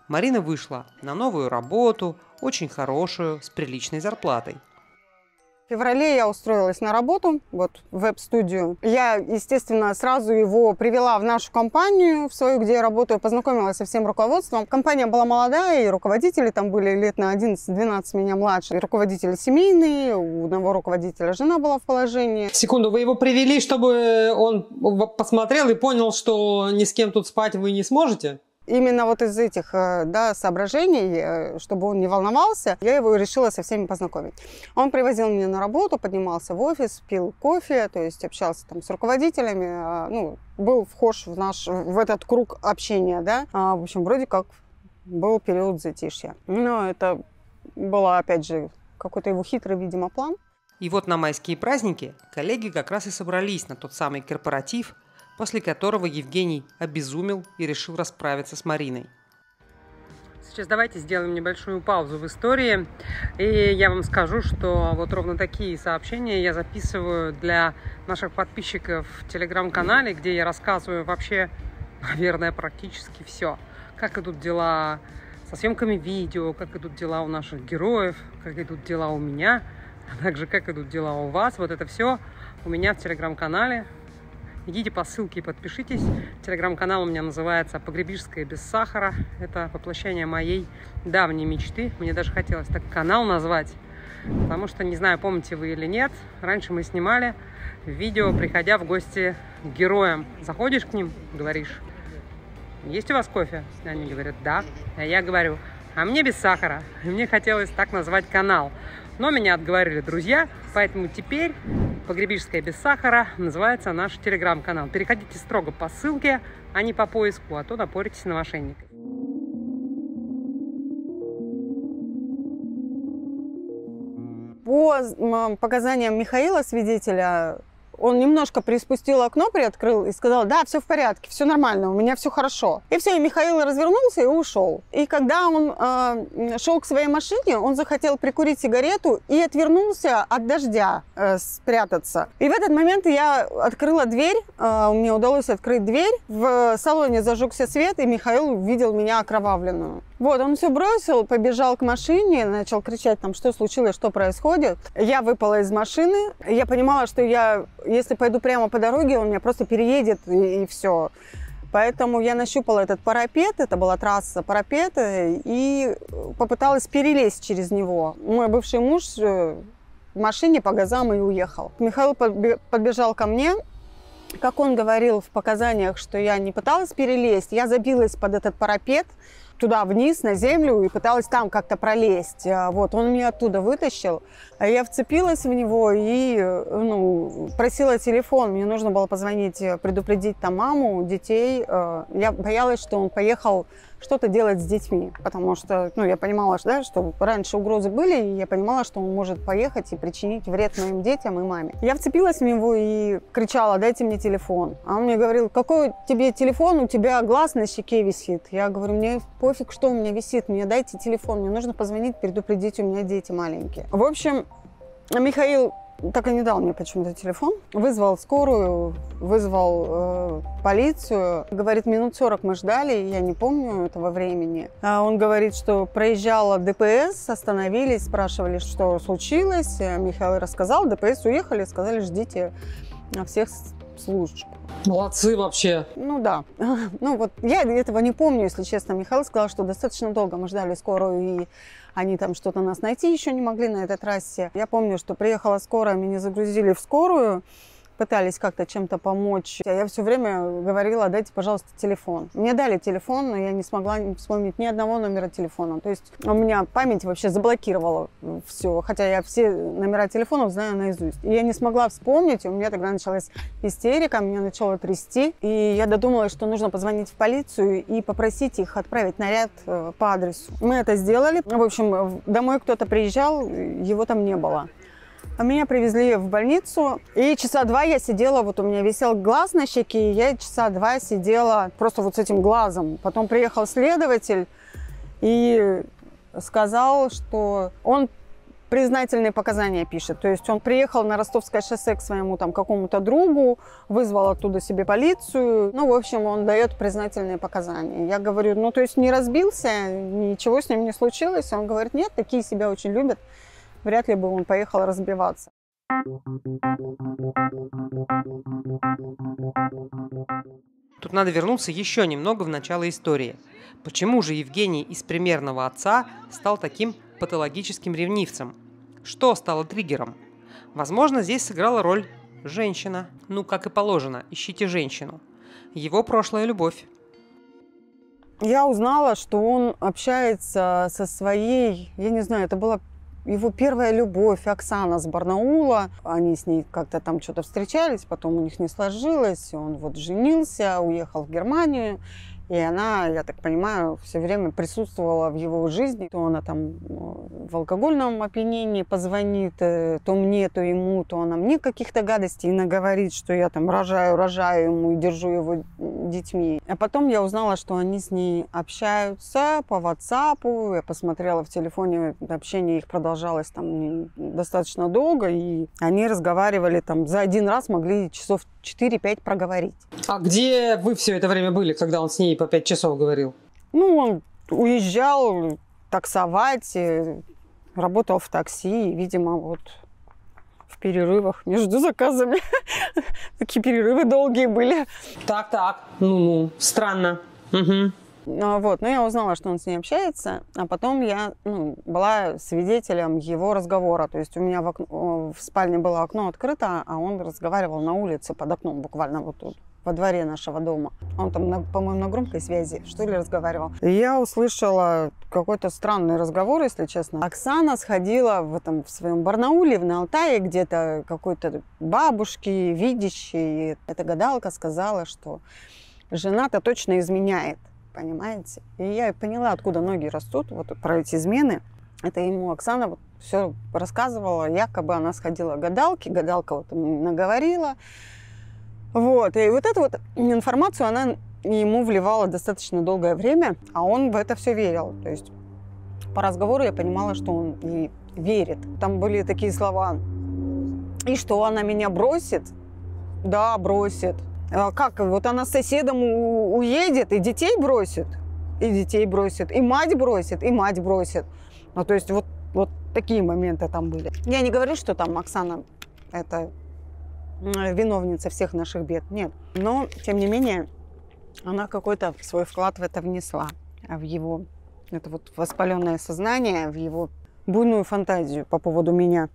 Марина вышла на новую работу, очень хорошую, с приличной зарплатой. В феврале я устроилась на работу, вот, в веб-студию. Я, естественно, сразу его привела в нашу компанию, в свою, где я работаю, познакомилась со всем руководством. Компания была молодая, и руководители там были лет на одиннадцать-двенадцать меня младше. И руководители семейные, у одного руководителя жена была в положении. Секунду, вы его привели, чтобы он посмотрел и понял, что ни с кем тут спать вы не сможете? Именно вот из этих, да, соображений, чтобы он не волновался, я его решила со всеми познакомить. Он привозил меня на работу, поднимался в офис, пил кофе, то есть общался там с руководителями, ну, был вхож в наш, в этот круг общения, да. В общем, вроде как был период затишья. Но это было, опять же, какой-то его хитрый, видимо, план. И вот на майские праздники коллеги как раз и собрались на тот самый корпоратив, после которого Евгений обезумел и решил расправиться с Мариной. Сейчас давайте сделаем небольшую паузу в истории, и я вам скажу, что вот ровно такие сообщения я записываю для наших подписчиков в телеграм-канале, где я рассказываю вообще, наверное, практически все. Как идут дела со съемками видео, как идут дела у наших героев, как идут дела у меня, а также как идут дела у вас. Вот это все у меня в телеграм-канале. Идите по ссылке и подпишитесь. Телеграм-канал у меня называется «Погребишская без сахара». Это воплощение моей давней мечты. Мне даже хотелось так канал назвать, потому что, не знаю, помните вы или нет, раньше мы снимали видео, приходя в гости к героям. Заходишь к ним, говоришь: есть у вас кофе? Они говорят: да. А я говорю: а мне без сахара. И мне хотелось так назвать канал. Но меня отговорили друзья, поэтому теперь «Погребишская без сахара» называется наш телеграм-канал. Переходите строго по ссылке, а не по поиску, а то напоритесь на мошенников. По показаниям Михаила, свидетеля, он немножко приспустил окно, приоткрыл и сказал: да, все в порядке, все нормально, у меня все хорошо. И все, и Михаил развернулся и ушел. И когда он э, шел к своей машине, он захотел прикурить сигарету и отвернулся от дождя, э, спрятаться. И в этот момент я открыла дверь, э, мне удалось открыть дверь, в салоне зажегся свет, и Михаил увидел меня окровавленную. Вот, он все бросил, побежал к машине, начал кричать там, что случилось, что происходит. Я выпала из машины, я понимала, что я, если пойду прямо по дороге, он меня просто переедет и, и все. Поэтому я нащупала этот парапет, это была трасса парапета, и попыталась перелезть через него. Мой бывший муж в машине по газам и уехал. Михаил подбежал ко мне. Как он говорил в показаниях, что я не пыталась перелезть, я забилась под этот парапет, туда вниз, на землю, и пыталась там как-то пролезть. Вот, он меня оттуда вытащил, а я вцепилась в него и, ну, просила телефон. Мне нужно было позвонить, предупредить там маму, детей. Я боялась, что он поехал что-то делать с детьми, потому что, ну, я понимала, да, что раньше угрозы были, и я понимала, что он может поехать и причинить вред моим детям и маме. Я вцепилась в него и кричала: дайте мне телефон. А он мне говорил: какой тебе телефон, у тебя глаз на щеке висит. Я говорю: мне пофиг, что у меня висит, мне дайте телефон, мне нужно позвонить, предупредить, у меня дети маленькие. В общем, Михаил так и не дал мне почему-то телефон. Вызвал скорую, вызвал э, полицию. Говорит, минут сорок мы ждали, я не помню этого времени. А он говорит, что проезжала ДПС, остановились, спрашивали, что случилось. Михаил рассказал, ДПС уехали, сказали: ждите всех служб. Молодцы вообще. Ну да. Ну вот я этого не помню, если честно. Михаил сказал, что достаточно долго мы ждали скорую, и они там что-то нас найти еще не могли на этой трассе. Я помню, что приехала скорая, меня загрузили в скорую, пытались как-то чем-то помочь. Я все время говорила: дайте, пожалуйста, телефон. Мне дали телефон, но я не смогла вспомнить ни одного номера телефона. То есть у меня память вообще заблокировала все, хотя я все номера телефонов знаю наизусть. И я не смогла вспомнить, и у меня тогда началась истерика, меня начало трясти. И я додумалась, что нужно позвонить в полицию и попросить их отправить наряд по адресу. Мы это сделали. В общем, домой кто-то приезжал, его там не было. А меня привезли в больницу, и часа два я сидела, вот у меня висел глаз на щеке, и я часа два сидела просто вот с этим глазом. Потом приехал следователь и сказал, что он признательные показания пишет. То есть он приехал на Ростовское шоссе к своему там какому-то другу, вызвал оттуда себе полицию. Ну, в общем, он дает признательные показания. Я говорю, ну, то есть не разбился, ничего с ним не случилось. Он говорит, нет, такие себя очень любят. Вряд ли бы он поехал разбиваться. Тут надо вернуться еще немного в начало истории. Почему же Евгений из примерного отца стал таким патологическим ревнивцем? Что стало триггером? Возможно, здесь сыграла роль женщина. Ну, как и положено, ищите женщину. Его прошлая любовь. Я узнала, что он общается со своей, я не знаю, это была его первая любовь, Оксана с Барнаула. Они с ней как-то там что-то встречались, потом у них не сложилось. Он вот женился, уехал в Германию. И она, я так понимаю, все время присутствовала в его жизни. То она там в алкогольном опьянении позвонит, то мне, то ему, то она мне каких-то гадостей наговорит, что я там рожаю, рожаю ему и держу его детьми. А потом я узнала, что они с ней общаются по WhatsApp. Я посмотрела в телефоне, общение их продолжалось там достаточно долго. И они разговаривали там за один раз, могли часов четыре-пять проговорить. А где вы все это время были, когда он с ней по пять часов говорил? Ну, он уезжал таксовать, работал в такси, и, видимо, вот в перерывах между заказами. Такие перерывы долгие были. Так, так. Ну-ну, странно. Угу. Вот, но я узнала, что он с ней общается, а потом я ну, была свидетелем его разговора. То есть у меня в, окно, в спальне было окно открыто, а он разговаривал на улице под окном, буквально вот тут, во дворе нашего дома. Он там, по-моему, на громкой связи, что ли, разговаривал. И я услышала какой-то странный разговор, если честно. Оксана сходила в, этом, в своем Барнауле, на Алтае, где-то какой-то бабушки, видящей. Эта гадалка сказала, что жена-то точно изменяет. Понимаете? И я поняла, откуда ноги растут, вот про эти измены. Это ему Оксана вот все рассказывала, якобы она сходила к гадалке, гадалка вот наговорила. Вот. И вот эту вот информацию она ему вливала достаточно долгое время, а он в это все верил. То есть по разговору я понимала, что он и верит. Там были такие слова: и что, она меня бросит? Да, бросит. Как, вот она с соседом уедет и детей бросит, и детей бросит, и мать бросит, и мать бросит. Ну, то есть вот, вот такие моменты там были. Я не говорю, что там Оксана это виновница всех наших бед, нет. Но, тем не менее, она какой-то свой вклад в это внесла, в его, это вот воспаленное сознание, в его буйную фантазию по поводу меня.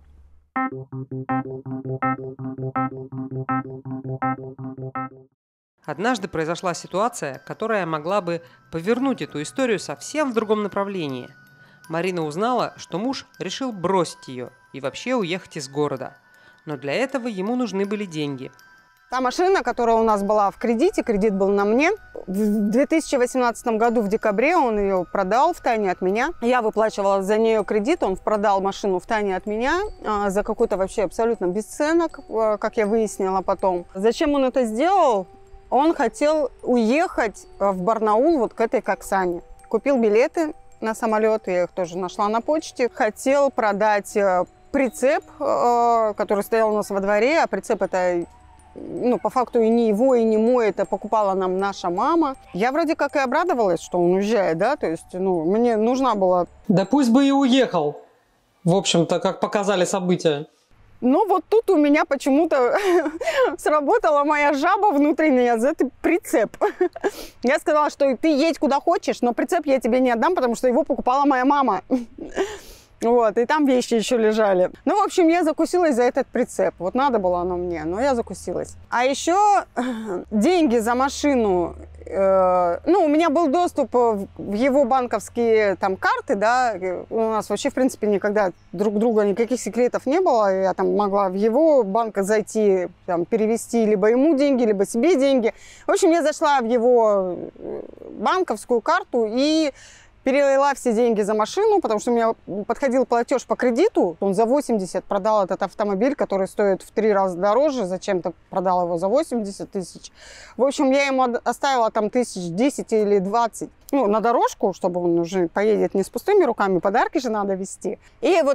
Однажды произошла ситуация, которая могла бы повернуть эту историю совсем в другом направлении. Марина узнала, что муж решил бросить ее и вообще уехать из города. Но для этого ему нужны были деньги. Та машина, которая у нас была в кредите, кредит был на мне. В две тысячи восемнадцатом году в декабре он ее продал втайне от меня. Я выплачивала за нее кредит, он продал машину втайне от меня за какой-то вообще абсолютно бесценок, как я выяснила потом. Зачем он это сделал? Он хотел уехать в Барнаул вот к этой к Оксане. Купил билеты на самолет, я их тоже нашла на почте. Хотел продать прицеп, который стоял у нас во дворе, а прицеп это... Ну, по факту и не его, и не мой, это покупала нам наша мама. Я вроде как и обрадовалась, что он уезжает, да, то есть, ну, мне нужна была... Да пусть бы и уехал, в общем-то, как показали события. Ну, вот тут у меня почему-то сработала моя жаба внутренняя за этот прицеп. Я сказала, что ты едь куда хочешь, но прицеп я тебе не отдам, потому что его покупала моя мама. Вот, и там вещи еще лежали. Ну, в общем, я закусилась за этот прицеп. Вот надо было оно мне, но я закусилась. А еще деньги за машину. Э, ну, у меня был доступ в его банковские там карты, да. У нас вообще, в принципе, никогда друг друга никаких секретов не было. Я там могла в его банк зайти, там, перевести либо ему деньги, либо себе деньги. В общем, я зашла в его банковскую карту и... перелила все деньги за машину, потому что у меня подходил платеж по кредиту. Он за восемьдесят продал этот автомобиль, который стоит в три раза дороже. Зачем-то продал его за восемьдесят тысяч. В общем, я ему оставила там тысяч десять или двадцать. Ну, на дорожку, чтобы он уже поедет не с пустыми руками. Подарки же надо везти. И вот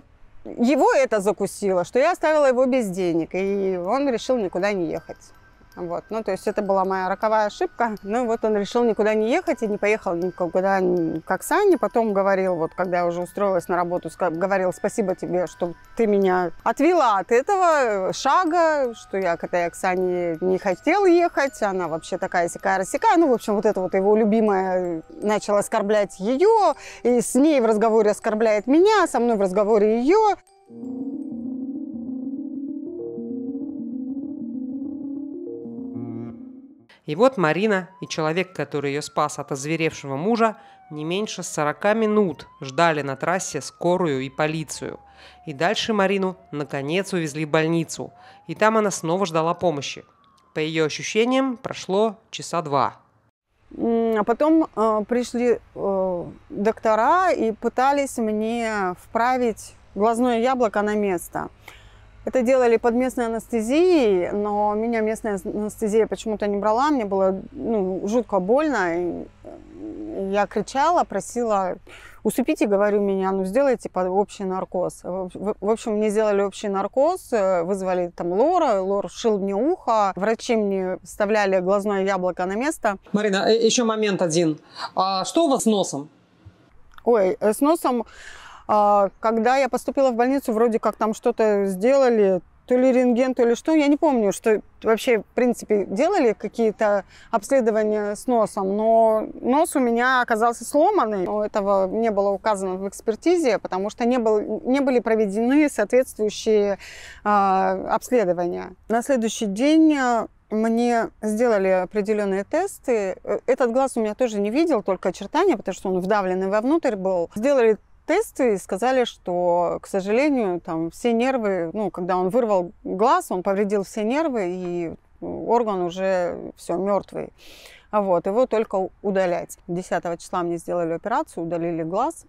его это закусило, что я оставила его без денег, и он решил никуда не ехать. Вот. Ну, то есть это была моя роковая ошибка. Ну, вот он решил никуда не ехать и не поехал никуда к Оксане. Потом говорил, вот когда я уже устроилась на работу, говорил: спасибо тебе, что ты меня отвела от этого шага, что я к этой Оксане не хотел ехать. Она вообще такая-сякая, рассякая. Ну, в общем, вот это вот его любимое начал оскорблять ее. И с ней в разговоре оскорбляет меня, со мной в разговоре ее. И вот Марина и человек, который ее спас от озверевшего мужа, не меньше сорока минут ждали на трассе скорую и полицию. И дальше Марину наконец увезли в больницу, и там она снова ждала помощи. По ее ощущениям, прошло часа два. А потом э, пришли э, доктора и пытались мне вправить глазное яблоко на место. Это делали под местной анестезией, но меня местная анестезия почему-то не брала. Мне было ну, жутко больно. Я кричала, просила: усыпите, говорю, меня, ну сделайте под общий наркоз. В общем, мне сделали общий наркоз, вызвали там лора, лор вшил мне ухо. Врачи мне вставляли глазное яблоко на место. Марина, еще момент один. А что у вас с носом? Ой, с носом... Когда я поступила в больницу, вроде как там что-то сделали, то ли рентген, то ли что, я не помню, что вообще, в принципе, делали какие-то обследования с носом, но нос у меня оказался сломанный, но этого не было указано в экспертизе, потому что не, был, не были проведены соответствующие э, обследования. На следующий день мне сделали определенные тесты. Этот глаз у меня тоже не видел, только очертания, потому что он вдавленный вовнутрь был. Сделали тесты и сказали, что, к сожалению, там все нервы, ну, когда он вырвал глаз, он повредил все нервы, и орган уже все мертвый. Вот, его только удалять. десятого числа мне сделали операцию, удалили глаз.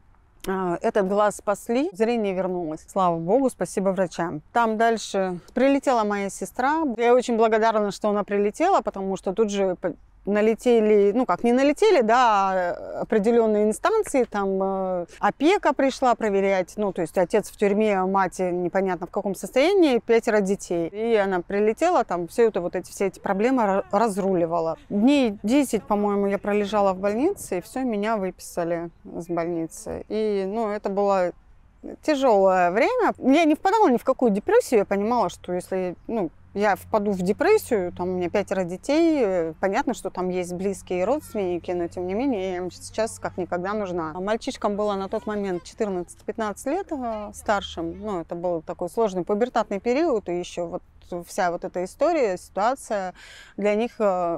Этот глаз спасли, зрение вернулось. Слава богу, спасибо врачам. Там дальше прилетела моя сестра. Я очень благодарна, что она прилетела, потому что тут же налетели, ну как не налетели, да, определенные инстанции, там э, опека пришла проверять, ну то есть отец в тюрьме, мать непонятно в каком состоянии, пятеро детей. И она прилетела, там все это, вот эти, все эти проблемы разруливала. Дней десять, по-моему, я пролежала в больнице, и все, меня выписали с больницы. И, ну, это было тяжелое время. Я не впадала ни в какую депрессию, я понимала, что если, ну, я впаду в депрессию, там у меня пятеро детей, понятно, что там есть близкие родственники, но тем не менее я им сейчас как никогда нужна. А мальчишкам было на тот момент четырнадцать-пятнадцать лет старшим, ну это был такой сложный пубертатный период, и еще вот вся вот эта история, ситуация для них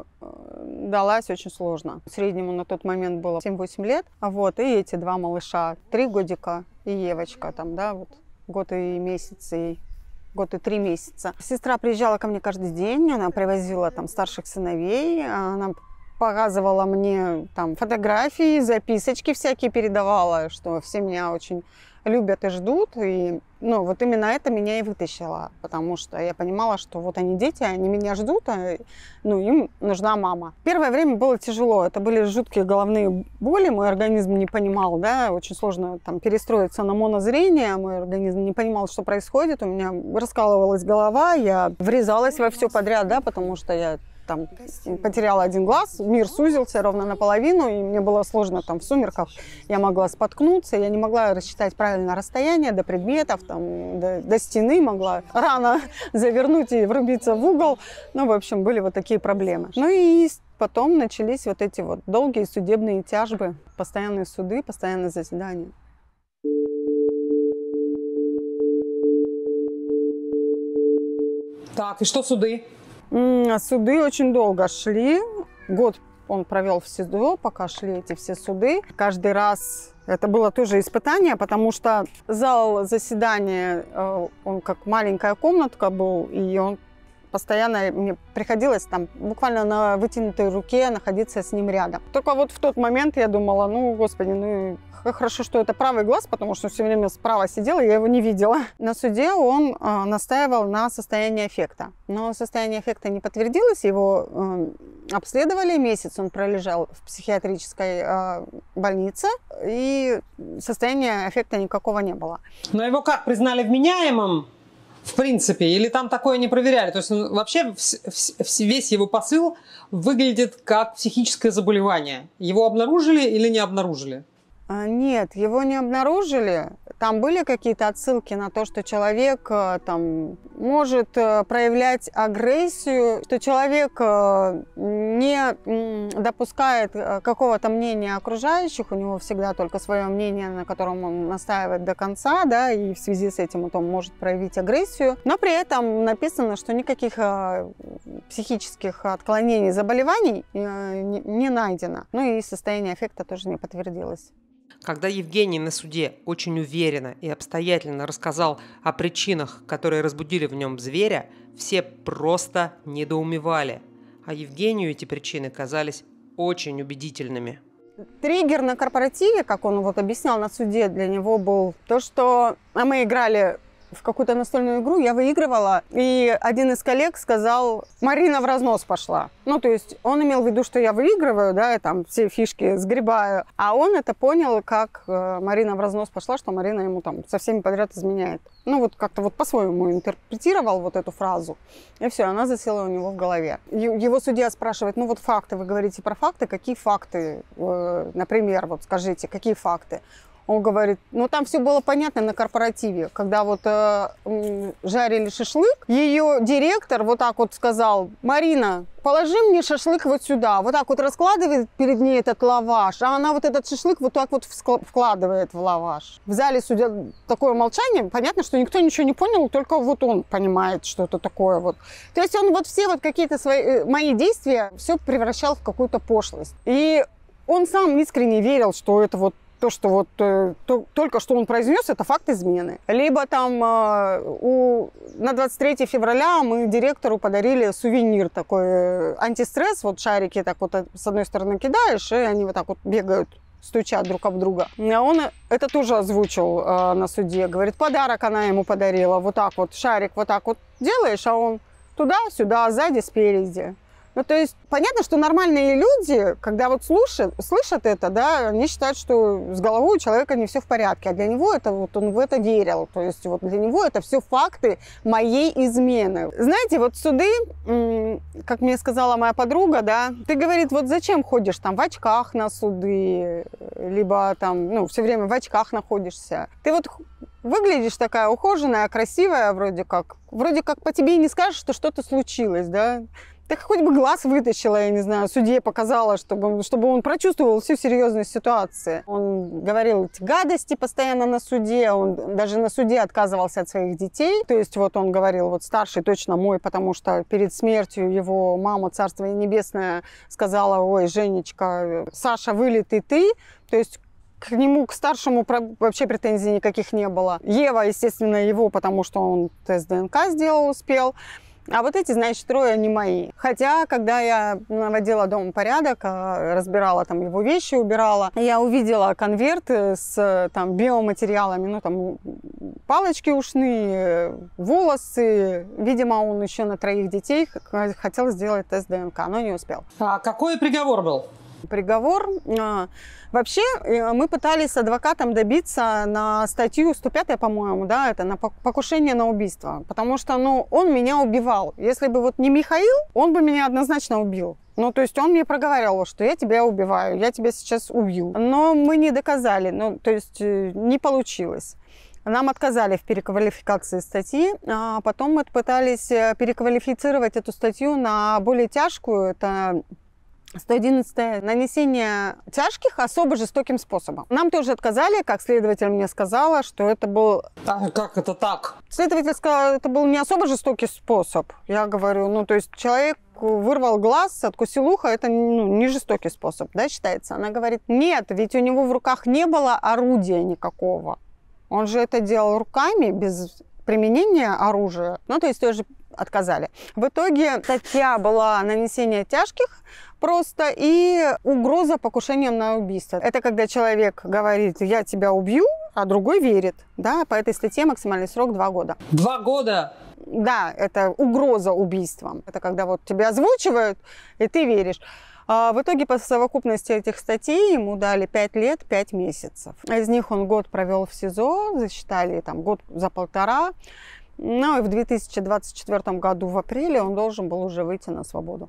далась очень сложно. Среднему на тот момент было семь-восемь лет, вот, и эти два малыша, три годика и Евочка, там, да, вот год и месяц, и год и три месяца. Сестра приезжала ко мне каждый день, она привозила там старших сыновей, она показывала мне там фотографии, записочки всякие передавала, что все меня очень любят и ждут. И, ну, вот именно это меня и вытащило, потому что я понимала, что вот они дети, они меня ждут, а, ну, им нужна мама. Первое время было тяжело, это были жуткие головные боли, мой организм не понимал, да, очень сложно там перестроиться на монозрение, мой организм не понимал, что происходит, у меня раскалывалась голова, я врезалась во все подряд, да, потому что я там потеряла один глаз, мир сузился ровно наполовину, и мне было сложно там в сумерках, я могла споткнуться, я не могла рассчитать правильно расстояние до предметов, там, до, до стены, могла рано завернуть и врубиться в угол, ну, в общем, были вот такие проблемы. Ну и потом начались вот эти вот долгие судебные тяжбы, постоянные суды, постоянные заседания. Так, и что суды? Суды очень долго шли. Год он провел в СИЗО, пока шли эти все суды. Каждый раз это было тоже испытание, потому что зал заседания, он как маленькая комнатка был, и он постоянно мне приходилось там буквально на вытянутой руке находиться с ним рядом. Только вот в тот момент я думала, ну, господи, ну, хорошо, что это правый глаз, потому что все время справа сидела, я его не видела. На суде он э, настаивал на состоянии аффекта. Но состояние аффекта не подтвердилось, его э, обследовали, месяц он пролежал в психиатрической э, больнице, и состояния аффекта никакого не было. Но его как, признали вменяемым, в принципе, или там такое не проверяли? То есть ну, вообще весь его посыл выглядит как психическое заболевание. Его обнаружили или не обнаружили? Нет, его не обнаружили. Там были какие-то отсылки на то, что человек там, может проявлять агрессию, что человек не допускает какого-то мнения окружающих, у него всегда только свое мнение, на котором он настаивает до конца, да, и в связи с этим он может проявить агрессию. Но при этом написано, что никаких психических отклонений, заболеваний не найдено. Ну и состояние аффекта тоже не подтвердилось. Когда Евгений на суде очень уверенно и обстоятельно рассказал о причинах, которые разбудили в нем зверя, все просто недоумевали. А Евгению эти причины казались очень убедительными. Триггер на корпоративе, как он вот объяснял на суде, для него был то, что а мы играли в какую-то настольную игру, я выигрывала, и один из коллег сказал, Марина в разнос пошла. Ну, то есть он имел в виду, что я выигрываю, да, и там все фишки сгребаю, а он это понял, как Марина в разнос пошла, что Марина ему там со всеми подряд изменяет. Ну, вот как-то вот по-своему интерпретировал вот эту фразу, и все, она засела у него в голове. Его судья спрашивает, ну, вот факты, вы говорите про факты, какие факты, например, вот скажите, какие факты? Он говорит, ну там все было понятно на корпоративе, когда вот э, жарили шашлык, ее директор вот так вот сказал, Марина, положи мне шашлык вот сюда, вот так вот раскладывает перед ней этот лаваш, а она вот этот шашлык вот так вот вкладывает в лаваш. В зале судя такое молчание, понятно, что никто ничего не понял, только вот он понимает, что это такое вот. То есть он вот все вот какие-то свои, мои действия все превращал в какую-то пошлость. И он сам искренне верил, что это вот то, что вот э, то, только что он произнес, это факт измены. Либо там э, у, на двадцать третье февраля мы директору подарили сувенир такой, э, антистресс, вот шарики так вот с одной стороны кидаешь, и они вот так вот бегают, стучат друг об друга. А он это тоже озвучил э, на суде, говорит, подарок она ему подарила, вот так вот, шарик вот так вот делаешь, а он туда-сюда, сзади, спереди. Ну, то есть, понятно, что нормальные люди, когда вот слушают, слышат это, да, они считают, что с головой у человека не все в порядке, а для него это, вот он в это верил, то есть, вот для него это все факты моей измены. Знаете, вот суды, как мне сказала моя подруга, да, ты, говорит, вот зачем ходишь там в очках на суды, либо там, ну, все время в очках находишься. Ты вот выглядишь такая ухоженная, красивая вроде как, вроде как по тебе и не скажешь, что что-то случилось, да. Так хоть бы глаз вытащила, я не знаю, судье показала, чтобы, чтобы он прочувствовал всю серьезность ситуации. Он говорил эти гадости постоянно на суде, он даже на суде отказывался от своих детей. То есть вот он говорил, вот старший точно мой, потому что перед смертью его мама, царство небесное, сказала, ой, Женечка, Саша, вылитый ты. То есть к нему, к старшему вообще претензий никаких не было. Ева, естественно, его, потому что он тест ДНК сделал, успел. А вот эти, значит, трое не мои. Хотя, когда я наводила дома порядок, разбирала там его вещи, убирала, я увидела конверт с там биоматериалами, ну там палочки ушные, волосы. Видимо, он еще на троих детей хотел сделать тест ДНК, но не успел. А какой приговор был? Приговор. Вообще, мы пытались с адвокатом добиться на статью сто пятую, по-моему, да, это на покушение на убийство. Потому что, ну, он меня убивал. Если бы вот не Михаил, он бы меня однозначно убил. Ну, то есть он мне проговаривал, что я тебя убиваю, я тебя сейчас убью. Но мы не доказали, ну, то есть не получилось. Нам отказали в переквалификации статьи, а потом мы пытались переквалифицировать эту статью на более тяжкую, это сто одиннадцатое нанесение тяжких особо жестоким способом. Нам тоже отказали, как следователь мне сказала, что это был... А как это так? Следователь сказал, это был не особо жестокий способ. Я говорю, ну то есть человек вырвал глаз, откусил ухо, это ну, не жестокий способ, да, считается? Она говорит, нет, ведь у него в руках не было орудия никакого. Он же это делал руками, без применения оружия. Ну то есть тоже отказали. В итоге статья была нанесение тяжких просто и угроза покушением на убийство. Это когда человек говорит: я тебя убью, а другой верит. Да, по этой статье максимальный срок два года. Два года? Да, это угроза убийством. Это когда вот тебя озвучивают, и ты веришь. А в итоге по совокупности этих статей ему дали пять лет, пять месяцев. Из них он год провел в СИЗО, засчитали там год за полтора. Ну и в две тысячи двадцать четвёртом году в апреле он должен был уже выйти на свободу.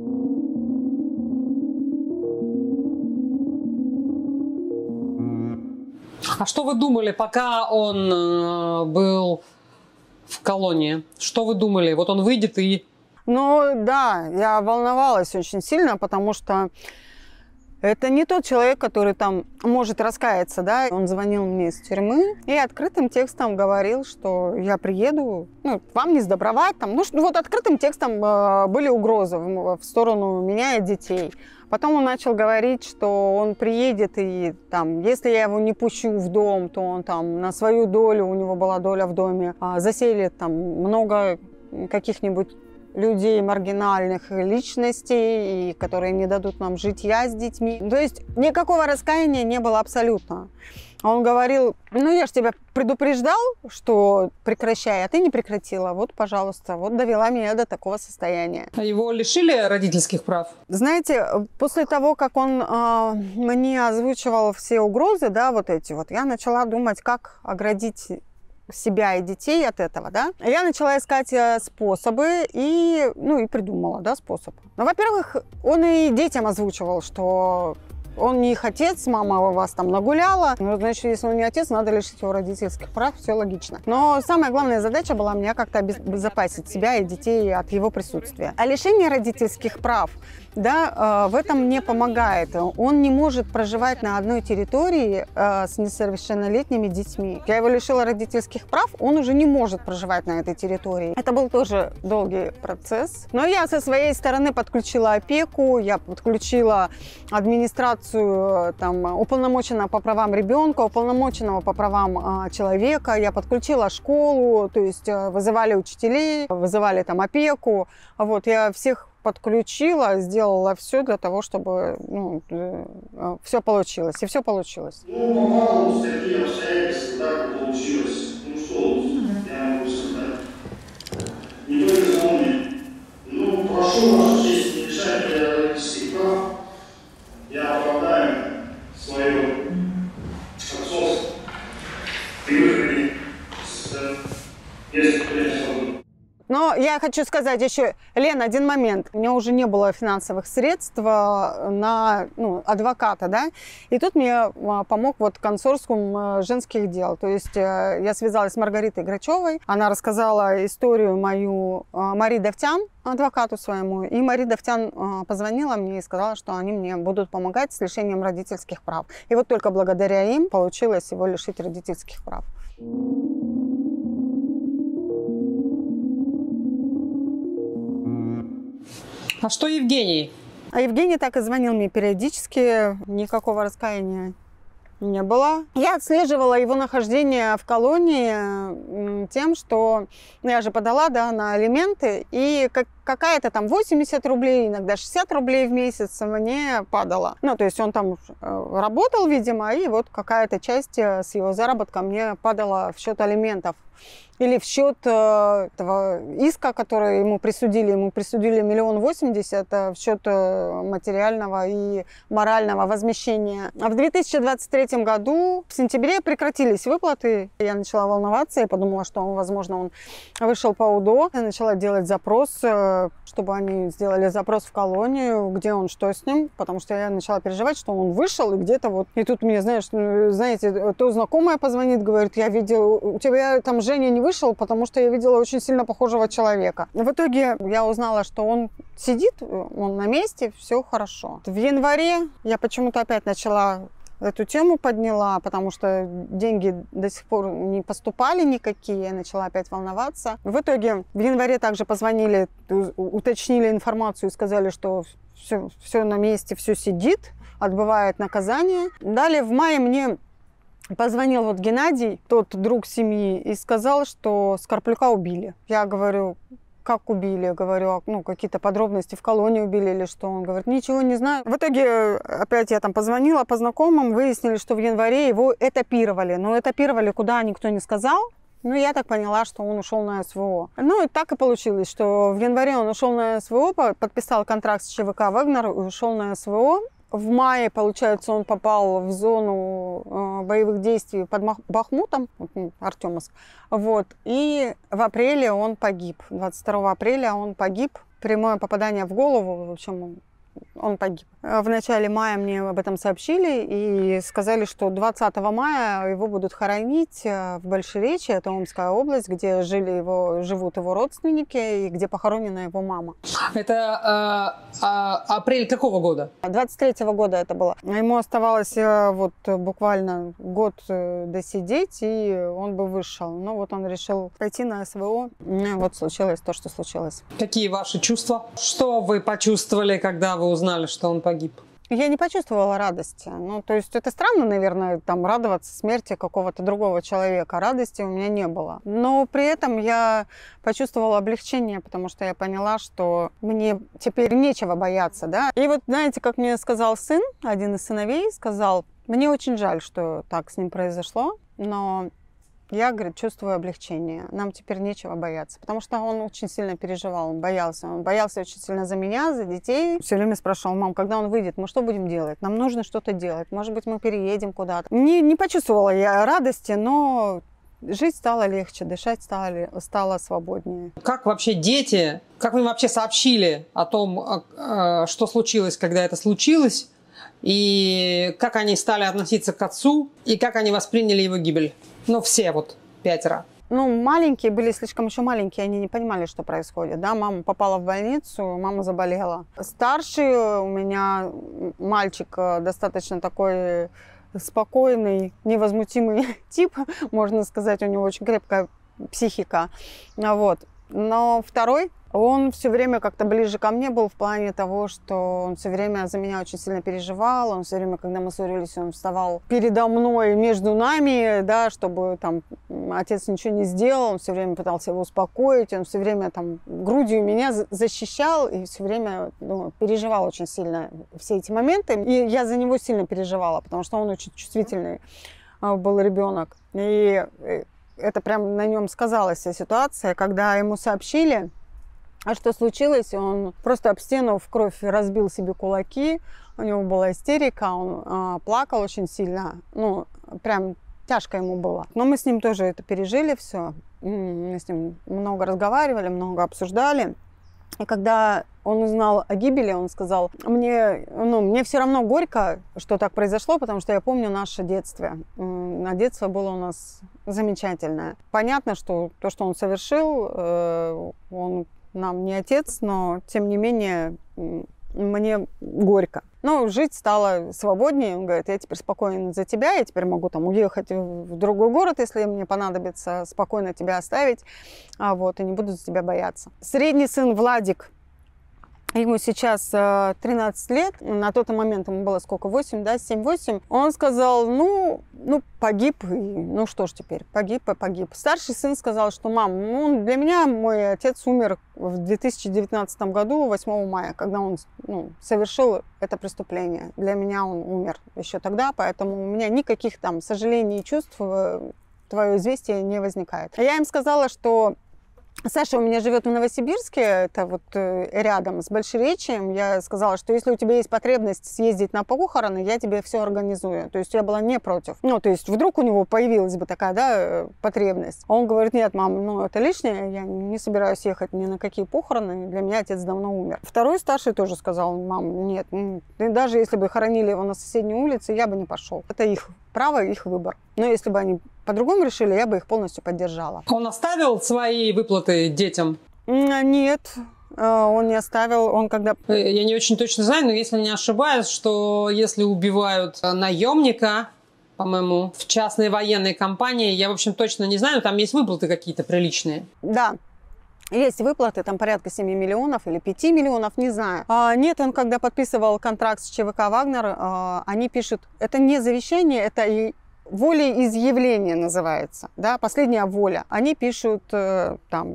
А что вы думали, пока он э, был в колонии? Что вы думали? Вот он выйдет и... Ну да, я волновалась очень сильно, потому что это не тот человек, который там может раскаяться, да. Он звонил мне из тюрьмы и открытым текстом говорил, что я приеду, ну, вам не сдобровать, там, ну, вот открытым текстом э, были угрозы в, в сторону меня и детей. Потом он начал говорить, что он приедет и там, если я его не пущу в дом, то он там на свою долю, у него была доля в доме, э, заселит там много каких-нибудь людей, маргинальных личностей, и которые не дадут нам житья с детьми. То есть никакого раскаяния не было абсолютно. Он говорил: ну я же тебя предупреждал, что прекращай, а ты не прекратила. Вот, пожалуйста, вот довела меня до такого состояния. А его лишили родительских прав? Знаете, после того, как он э, мне озвучивал все угрозы, да, вот эти вот, я начала думать, как оградить себя и детей от этого, да. Я начала искать способы и, ну, и придумала, да, способ. Ну, во-первых, он и детям озвучивал, что он не их отец, мама вас там нагуляла. Ну, значит, если он не отец, надо лишить его родительских прав, все логично. Но самая главная задача была мне как-то обезопасить себя и детей от его присутствия. А лишение родительских прав, да, в этом не помогает. Он не может проживать на одной территории с несовершеннолетними детьми. Я его лишила родительских прав, он уже не может проживать на этой территории. Это был тоже долгий процесс. Но я со своей стороны подключила опеку, я подключила администрацию там, уполномоченного по правам ребенка, уполномоченного по правам человека. Я подключила школу, то есть вызывали учителей, вызывали там опеку. Вот, я всех подключила, сделала все для того, чтобы, ну, все получилось. И все получилось. Ну, попало вот такие обстоятельства, так получилось. Ну что, я могу сказать. Не только звони. Ну, прошу вашу честь, не мешать мне родительских прав. Я оправдаю свое отцовство. И выходи с места свободы. Но я хочу сказать еще, Лен, один момент. У меня уже не было финансовых средств на, ну, адвоката, да, и тут мне помог вот консорциум женских дел. То есть я связалась с Маргаритой Грачевой, она рассказала историю мою Мари Давтян, адвокату своему, и Мари Давтян позвонила мне и сказала, что они мне будут помогать с лишением родительских прав. И вот только благодаря им получилось его лишить родительских прав. А что Евгений? А Евгений так и звонил мне периодически, никакого раскаяния не было. Я отслеживала его нахождение в колонии тем, что я же подала, да, на алименты, и как, какая-то там восемьдесят рублей, иногда шестьдесят рублей в месяц мне падала. Ну, то есть он там работал, видимо, и вот какая-то часть с его заработка мне падала в счет алиментов. Или в счет э, этого иска, который ему присудили. Ему присудили миллион восемьдесят в счет материального и морального возмещения. А в две тысячи двадцать третьем году в сентябре прекратились выплаты. Я начала волноваться, я подумала, что, он, возможно, он вышел по УДО. Я начала делать запрос, чтобы они сделали запрос в колонию, где он, что с ним. Потому что я начала переживать, что он вышел и где-то вот... И тут мне, знаешь, знаете, то знакомая позвонит, говорит: я видела, у тебя там Женя не вышел, потому что я видела очень сильно похожего человека. В итоге я узнала, что он сидит, он на месте, все хорошо. В январе я почему-то опять начала эту тему подняла, потому что деньги до сих пор не поступали никакие, я начала опять волноваться. В итоге в январе также позвонили, уточнили информацию и сказали, что все, все на месте, все сидит, отбывает наказание. Далее в мае мне позвонил вот Геннадий, тот друг семьи, и сказал, что Скорпляка убили. Я говорю: как убили, говорю, ну, какие-то подробности, в колонии убили или что. Он говорит, ничего не знаю. В итоге опять я там позвонила по знакомым, выяснили, что в январе его этапировали. Но этапировали куда, никто не сказал. Ну, я так поняла, что он ушел на СВО. Ну, и так и получилось, что в январе он ушел на СВО, подписал контракт с ЧВК «Вагнер» и ушел на СВО. В мае, получается, он попал в зону э, боевых действий под Бахмутом, Артемовск, вот, и в апреле он погиб. двадцать второго апреля он погиб, прямое попадание в голову, в общем, он погиб. В начале мая мне об этом сообщили и сказали, что двадцатого мая его будут хоронить в Большеречье, это Омская область, где жили его, живут его родственники и где похоронена его мама. Это э, э, апрель какого года? двадцать третьего года это было. Ему оставалось вот буквально год досидеть, и он бы вышел. Но вот он решил пойти на СВО. И вот случилось то, что случилось. Какие ваши чувства? Что вы почувствовали, когда вы узнали, что он погиб? Я не почувствовала радости. Ну, то есть это странно, наверное, там радоваться смерти какого-то другого человека. Радости у меня не было. Но при этом я почувствовала облегчение, потому что я поняла, что мне теперь нечего бояться, да. И вот, знаете, как мне сказал сын, один из сыновей, сказал, мне очень жаль, что так с ним произошло, но я, говорит, чувствую облегчение. Нам теперь нечего бояться. Потому что он очень сильно переживал, он боялся. Он боялся очень сильно за меня, за детей. Все время спрашивал, мам, когда он выйдет, мы что будем делать? Нам нужно что-то делать. Может быть, мы переедем куда-то. Не, не почувствовала я радости, но жить стало легче, дышать стало, стало свободнее. Как вообще дети, как вы вообще сообщили о том, что случилось, когда это случилось? И как они стали относиться к отцу? И как они восприняли его гибель? Ну, все вот пятеро. Ну, маленькие были слишком еще маленькие, они не понимали, что происходит. Да, мама попала в больницу, мама заболела. Старший у меня мальчик достаточно такой спокойный, невозмутимый тип, можно сказать, у него очень крепкая психика. Вот. Но второй, он все время как-то ближе ко мне был в плане того, что он все время за меня очень сильно переживал. Он все время, когда мы ссорились, он вставал передо мной, между нами, да, чтобы там отец ничего не сделал. Он все время пытался его успокоить. Он все время там грудью меня защищал и все время, ну, переживал очень сильно все эти моменты. И я за него сильно переживала, потому что он очень чувствительный был ребенок. И это прям на нем сказалась вся ситуация, когда ему сообщили, а что случилось, он просто об стену в кровь разбил себе кулаки, у него была истерика, он а, плакал очень сильно, ну, прям тяжко ему было. Но мы с ним тоже это пережили все, мы с ним много разговаривали, много обсуждали. И когда он узнал о гибели, он сказал, мне, ну, мне все равно горько, что так произошло, потому что я помню наше детство. А детство было у нас замечательное. Понятно, что то, что он совершил, он нам не отец, но тем не менее мне горько. Но жить стало свободнее. Он говорит, я теперь спокоен за тебя, я теперь могу там уехать в другой город, если мне понадобится, спокойно тебя оставить, а вот, и не буду за тебя бояться. Средний сын Владик, ему сейчас тринадцать лет, на тот момент ему было сколько, восемь, да, семь-восемь. Он сказал, ну, ну, погиб, и, ну что ж теперь, погиб и погиб. Старший сын сказал, что, мам, ну, для меня мой отец умер в две тысячи девятнадцатом году, восьмого мая, когда он, ну, совершил это преступление. Для меня он умер еще тогда, поэтому у меня никаких там сожалений и чувств твое известие не возникает. Я им сказала, что Саша у меня живет в Новосибирске, это вот рядом с Большеречьем. Я сказала, что если у тебя есть потребность съездить на похороны, я тебе все организую. То есть я была не против. Ну, то есть вдруг у него появилась бы такая, да, потребность. А он говорит, нет, мам, ну это лишнее, я не собираюсь ехать ни на какие похороны, для меня отец давно умер. Второй старший тоже сказал, мам, нет, даже если бы хоронили его на соседней улице, я бы не пошел. Это их право, их выбор. Но если бы они по-другому решили, я бы их полностью поддержала. Он оставил свои выплаты детям? Нет, он не оставил. Он когда... Я не очень точно знаю, но если не ошибаюсь, что если убивают наемника, по-моему, в частной военной компании, я, в общем, точно не знаю, но там есть выплаты какие-то приличные. Да. Есть выплаты, там порядка семи миллионов или пяти миллионов, не знаю. А, нет, он когда подписывал контракт с ЧВК «Вагнер», а, они пишут, это не завещание, это и волеизъявление называется, да, последняя воля. Они пишут, там,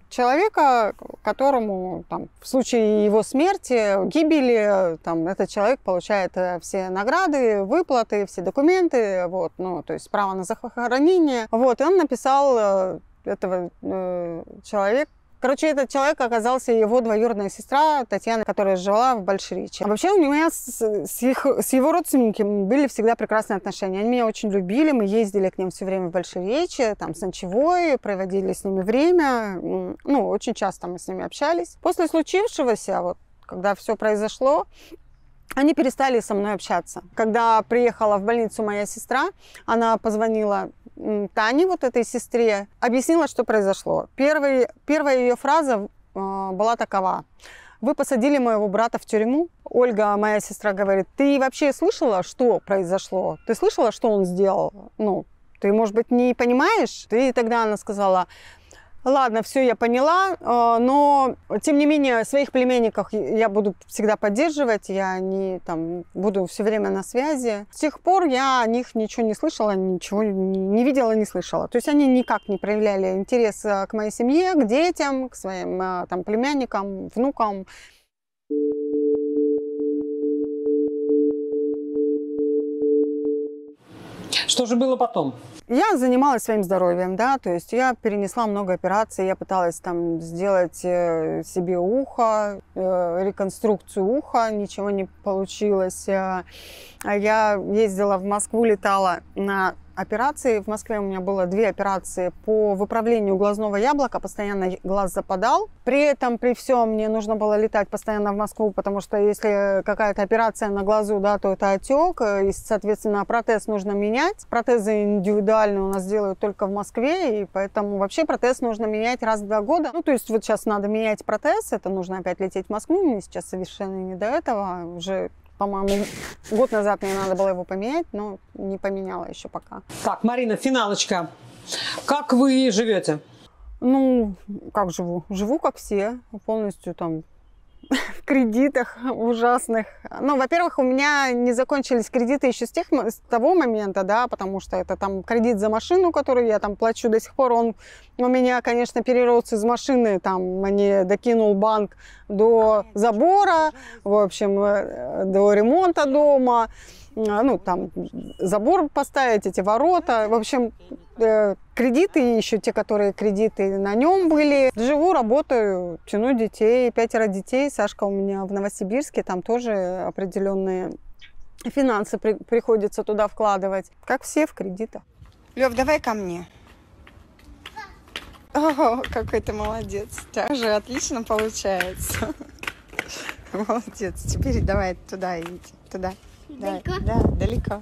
человека, которому там, в случае его смерти, гибели, там, этот человек получает все награды, выплаты, все документы, вот, ну, то есть право на захоронение. Вот, и он написал этого э, человека. Короче, этот человек оказался его двоюродная сестра Татьяна, которая жила в Большеречье. А вообще у меня с, с, их, с его родственниками были всегда прекрасные отношения. Они меня очень любили, мы ездили к ним все время в Большеречье, там с ночевой, проводили с ними время. Ну, очень часто мы с ними общались. После случившегося, вот, когда все произошло, они перестали со мной общаться. Когда приехала в больницу моя сестра, она позвонила Тане, вот этой сестре, объяснила, что произошло. Первый, первая ее фраза э, была такова. Вы посадили моего брата в тюрьму. Ольга, моя сестра, говорит, ты вообще слышала, что произошло? Ты слышала, что он сделал? Ну, ты, может быть, не понимаешь? И тогда она сказала, ладно, все, я поняла, но, тем не менее, своих племянников я буду всегда поддерживать, я не, там, буду все время на связи. С тех пор я о них ничего не слышала, ничего не видела, не слышала. То есть они никак не проявляли интерес к моей семье, к детям, к своим там, племянникам, внукам. Что же было потом? Я занималась своим здоровьем, да, то есть я перенесла много операций, я пыталась там сделать себе ухо, реконструкцию уха, ничего не получилось. Я ездила в Москву, летала на операции. В Москве у меня было две операции по выправлению глазного яблока, постоянно глаз западал. При этом, при всем, мне нужно было летать постоянно в Москву, потому что если какая-то операция на глазу, да, то это отек, и, соответственно, протез нужно менять. Протезы индивидуальные у нас делают только в Москве, и поэтому вообще протез нужно менять раз в два года. Ну, то есть вот сейчас надо менять протез, это нужно опять лететь в Москву, мне сейчас совершенно не до этого, уже... По-моему, год назад мне надо было его поменять, но не поменяла еще пока. Так, Марина, финалочка. Как вы живете? Ну, как живу? Живу, как все, полностью там в кредитах ужасных. Ну, во-первых, у меня не закончились кредиты еще с, тех, с того момента, да, потому что это там кредит за машину, которую я там плачу до сих пор, он у меня, конечно, перерос из машины, там, мне докинул банк до забора, в общем, до ремонта дома, ну, там, забор поставить, эти ворота, в общем, кредиты, еще те, которые кредиты на нем были. Живу, работаю, тяну детей, пятеро детей. Сашка у меня в Новосибирске, там тоже определенные финансы при, приходится туда вкладывать. Как все в кредитах. Лев, давай ко мне. О, какой ты молодец. У тебя же отлично получается. Молодец. Теперь давай туда идите. Туда. Далеко? Да, далеко.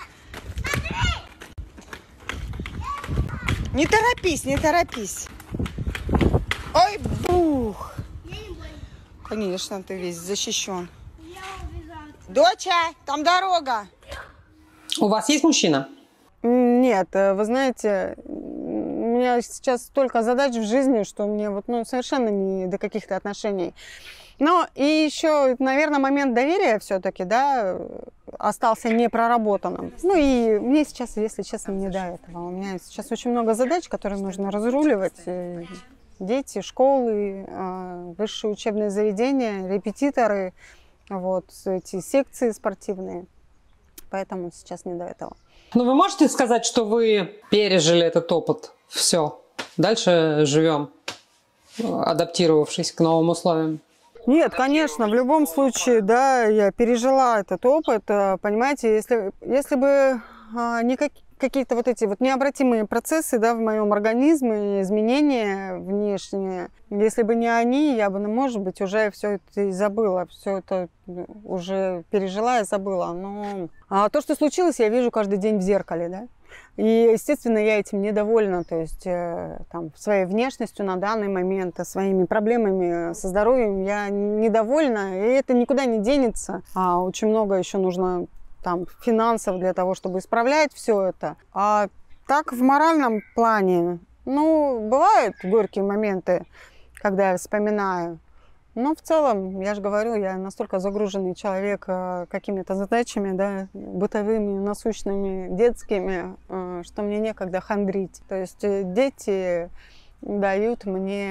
Не торопись, не торопись. Ой, бух. Конечно, ты весь защищен. Доча, там дорога. У вас есть мужчина? Нет, вы знаете, у меня сейчас столько задач в жизни, что мне вот, ну, совершенно не до каких-то отношений. Но и еще, наверное, момент доверия все-таки, да, остался не проработанным. Ну и мне сейчас, если честно, не до этого. У меня сейчас очень много задач, которые нужно разруливать. Дети, школы, высшие учебные заведения, репетиторы, вот, эти секции спортивные. Поэтому сейчас не до этого. Ну, вы можете сказать, что вы пережили этот опыт? Все. Дальше живем, адаптировавшись к новым условиям. Нет, конечно, в любом случае, да, я пережила этот опыт. Понимаете, если, если бы не какие-то вот эти вот необратимые процессы, да, в моем организме, изменения внешние, если бы не они, я бы, ну, может быть, уже все это и забыла, все это уже пережила и забыла. Но а то, что случилось, я вижу каждый день в зеркале, да. И, естественно, я этим недовольна, то есть э, там, своей внешностью на данный момент, своими проблемами со здоровьем я недовольна, и это никуда не денется. А очень много еще нужно там финансов для того, чтобы исправлять все это. А так в моральном плане, ну, бывают горькие моменты, когда я вспоминаю. Но в целом, я же говорю, я настолько загруженный человек э, какими-то задачами, да, бытовыми, насущными, детскими, э, что мне некогда хандрить. То есть э, дети дают мне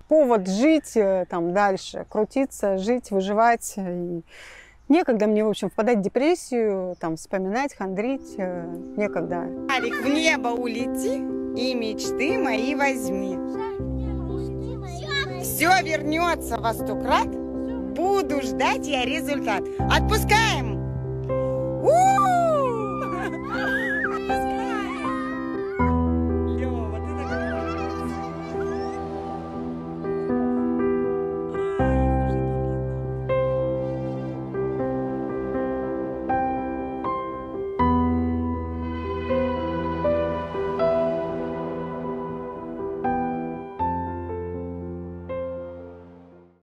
повод жить э, там дальше, крутиться, жить, выживать. И некогда мне, в общем, впадать в депрессию, там, вспоминать, хандрить, э, некогда. Алик, в небо улети и мечты мои возьми. Все вернется во сто крат, буду ждать я результат. Отпускаем!